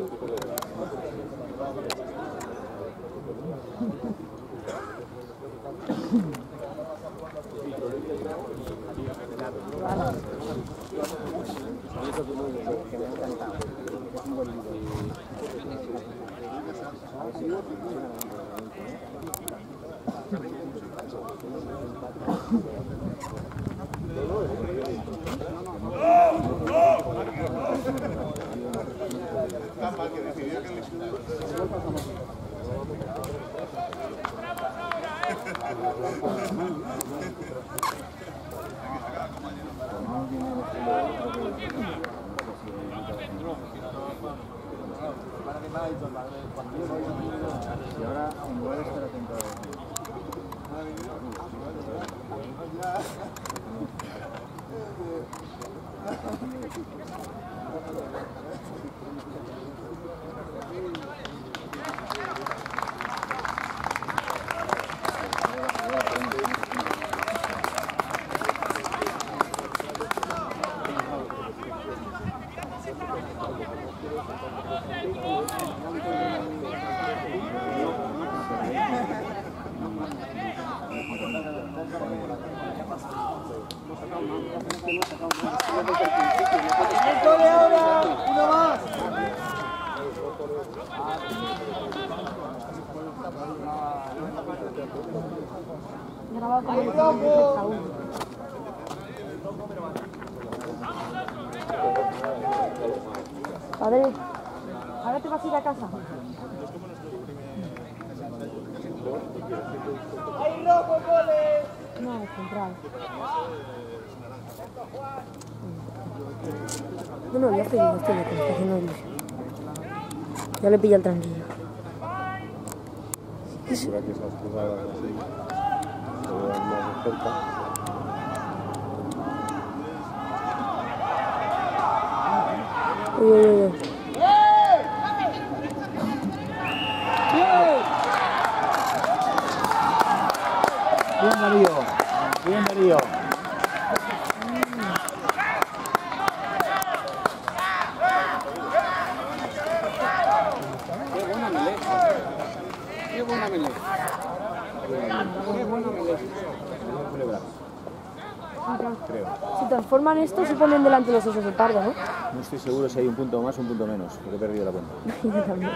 Y ahora, en lugar de estar atento ¡El cole ahora! ¡Uno más! Grabado con el Padre, ahora te vas a ir a casa. ¡Hay rojo, cole! No, es central. No, no, ya estoy bien, estoy bien, estoy haciendo ilusión. Ya le pilla el tranquilo. Segura que esas jugadas así se vean más de cerca. Uy, uy, uy, uy. Bien, Darío. Bien, Darío. Qué buena melé. Qué buena melé. Qué buena melé. Creo. Si transforman esto, se ponen delante los osos de pardo, ¿no? No estoy seguro si hay un punto más o un punto menos, porque he perdido la cuenta. Yo también.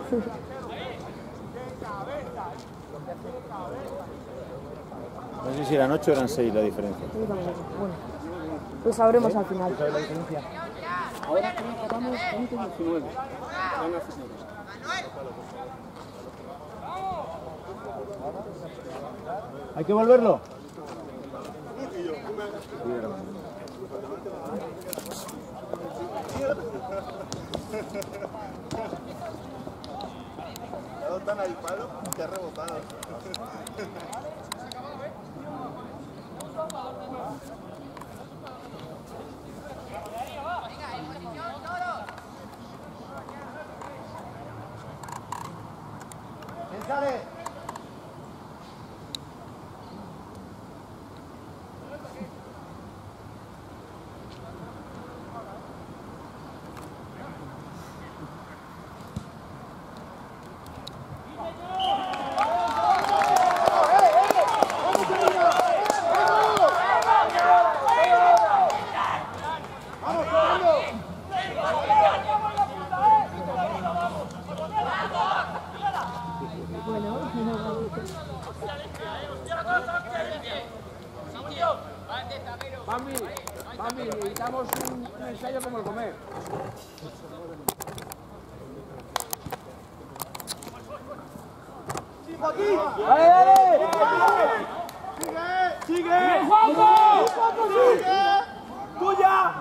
No sé si eran ocho o eran seis la diferencia. Yo también. Bueno, lo sabremos al final. ¿Sabes la diferencia? Ahora creo que vamos veinte diecinueve. Van a futuro. ¿Hay que volverlo? Ha dado tan al palo que ha rebotado. ¡Sale! Bambi, Bambi, necesitamos un, un ensayo como el comer. ¡Joaquín! ¡Dale, dale! ¡Sigue! ¡Sigue! ¡Juanjo! ¡Juanjo, sigue! ¡Tuya!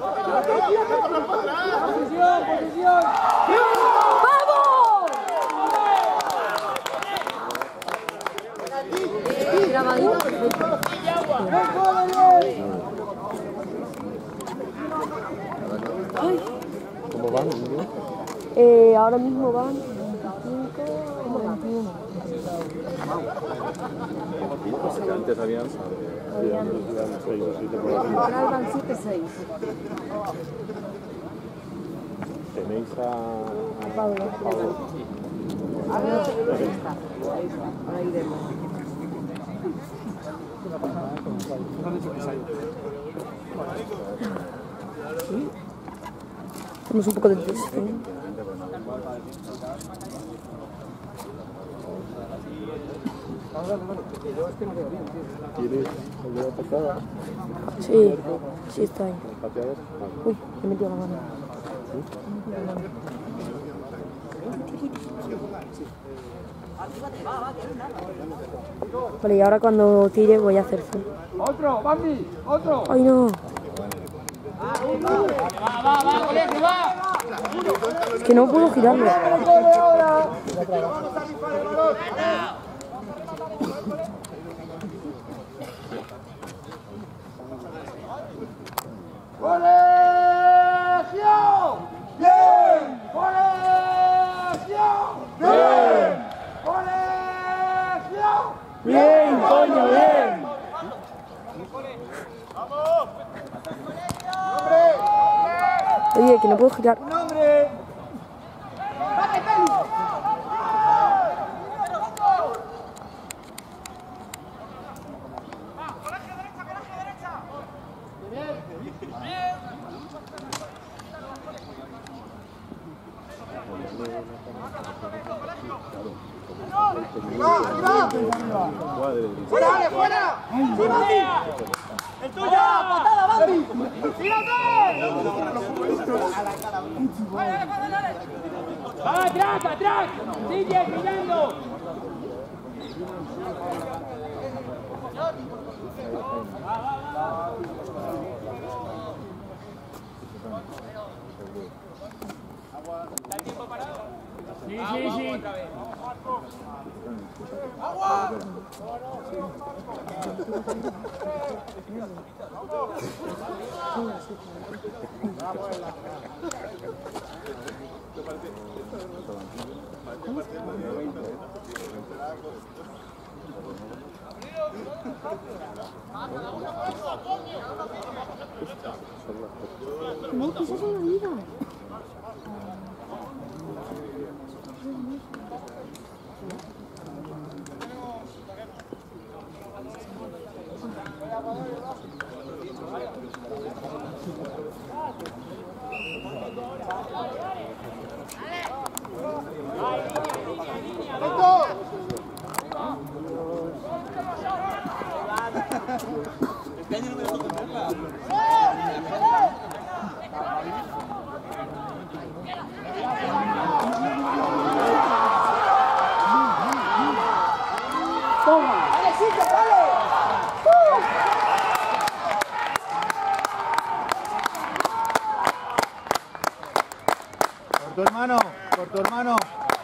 ¡Posición, posición! ¡Vamos! Grabadito, perfecto. Ay. ¿Cómo van? ¿No? Eh, ahora mismo van veinticinco, como veintiuno. Porque antes habían Habían seis o siete por aquí. ahora van siete seis. Tenéis a, A Pablo. a Pablo. Ahora no tenemos esta. Ahí está. Ahora iremos. ¿Sí? Hacemos un poco de testing. ¿Quieres el de la patada? Sí, sí está ahí. ¿El pateador? Vale. Uy, he metido la mano. Vale, y ahora cuando tire voy a hacer zoom. ¡Otro, Bambi! ¡Otro! ¡Ay, no! ¡Va, va, va, colegio, va! Es que no puedo girarlo. ¡Colegio! ¡Bien! ¡Colegio! ¡Bien! ¡Colegio! ¡Bien, coño, bien! Oye, que no puedo girar. ¡Nombre! ¡Fuera, fuera! ¡Sí, Bambi! ¡El tuyo! ¡Patada, Bambi! ¡Tírate! ¡Va, atrás, atrás! ¡Sigue mirando! ¿Está el tiempo parado? Sí, sí, sí. ¡Agua! No, que eso es una vida. tu hermano, por tu hermano.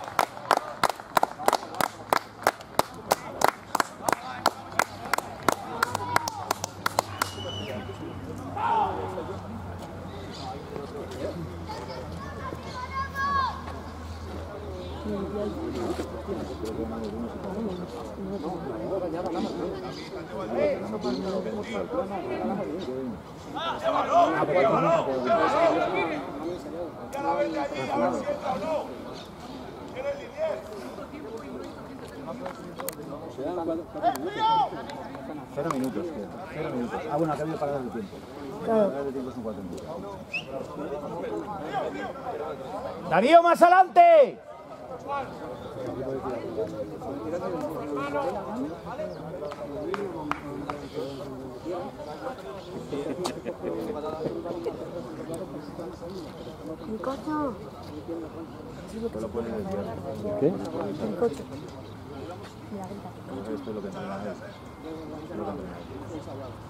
Cero minutos, tío. Cero minutos. Ah, bueno, acá había parado el tiempo. Claro. Parada de tiempo son cuatro minutos. ¡Darío, más adelante! Mi coche. Solo pueden desviar. ¿Qué? Mi coche. La venta. Esto es lo que entrenan ellos. Esto es lo que entrenan ellos.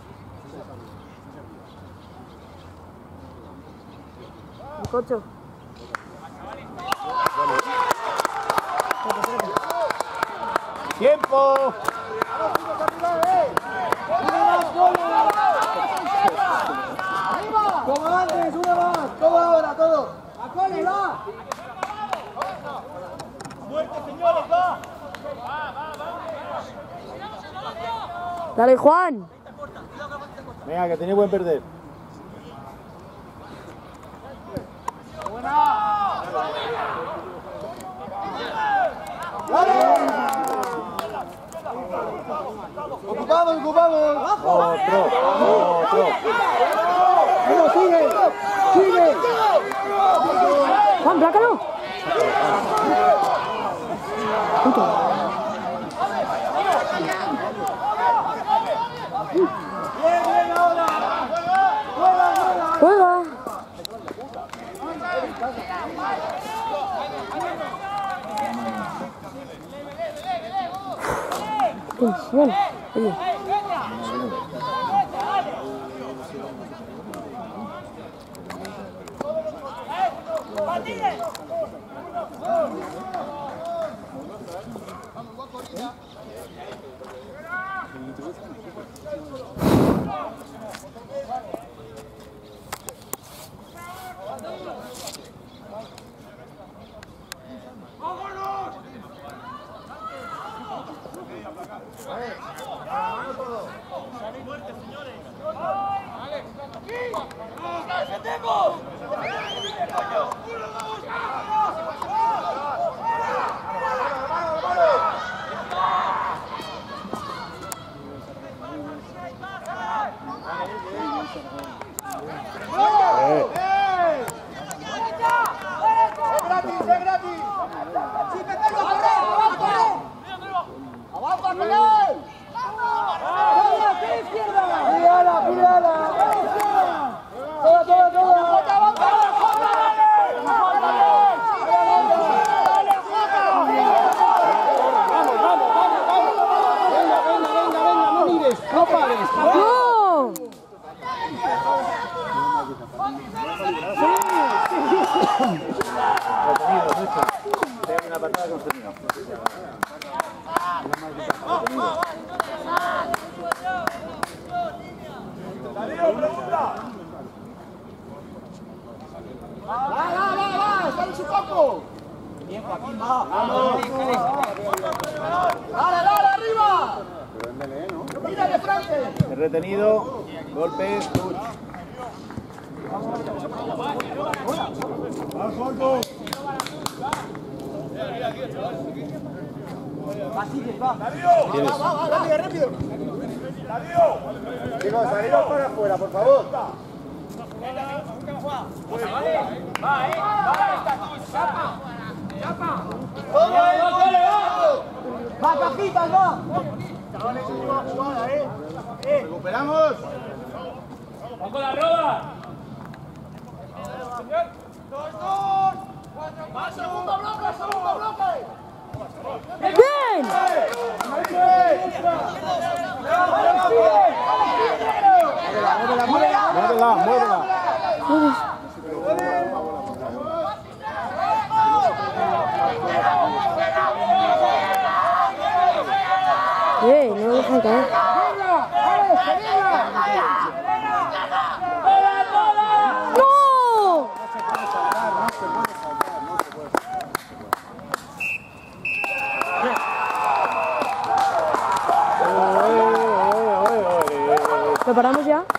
Mi coche. ¡Tiempo! Como antes, una más, todo ahora, todo. ¡A cole, va! ¡Muerte, señores, va! Dale, Juan. Venga, que tenéis buen perder. ¡Ocupamos, ocupamos! Otro, otro. ¡Vamos, sigue! ¡Sigue! Juan, plácalo. ¡Bien, bien ahora! ¡Juega, juega! Juega. Tensión. Oye. Retenido, golpe, touch. ¡Rápido, rápido! Chicos, saliros para afuera, por favor. ¡Va, cajitas, va! Recuperamos. ¡Con la roda! ¡Dos, dos! ¡Va, segundo bloque, segundo bloque! ¡Bien! Muévela, muévela, muévela. a caer. ¡No! ¿Lo paramos ya?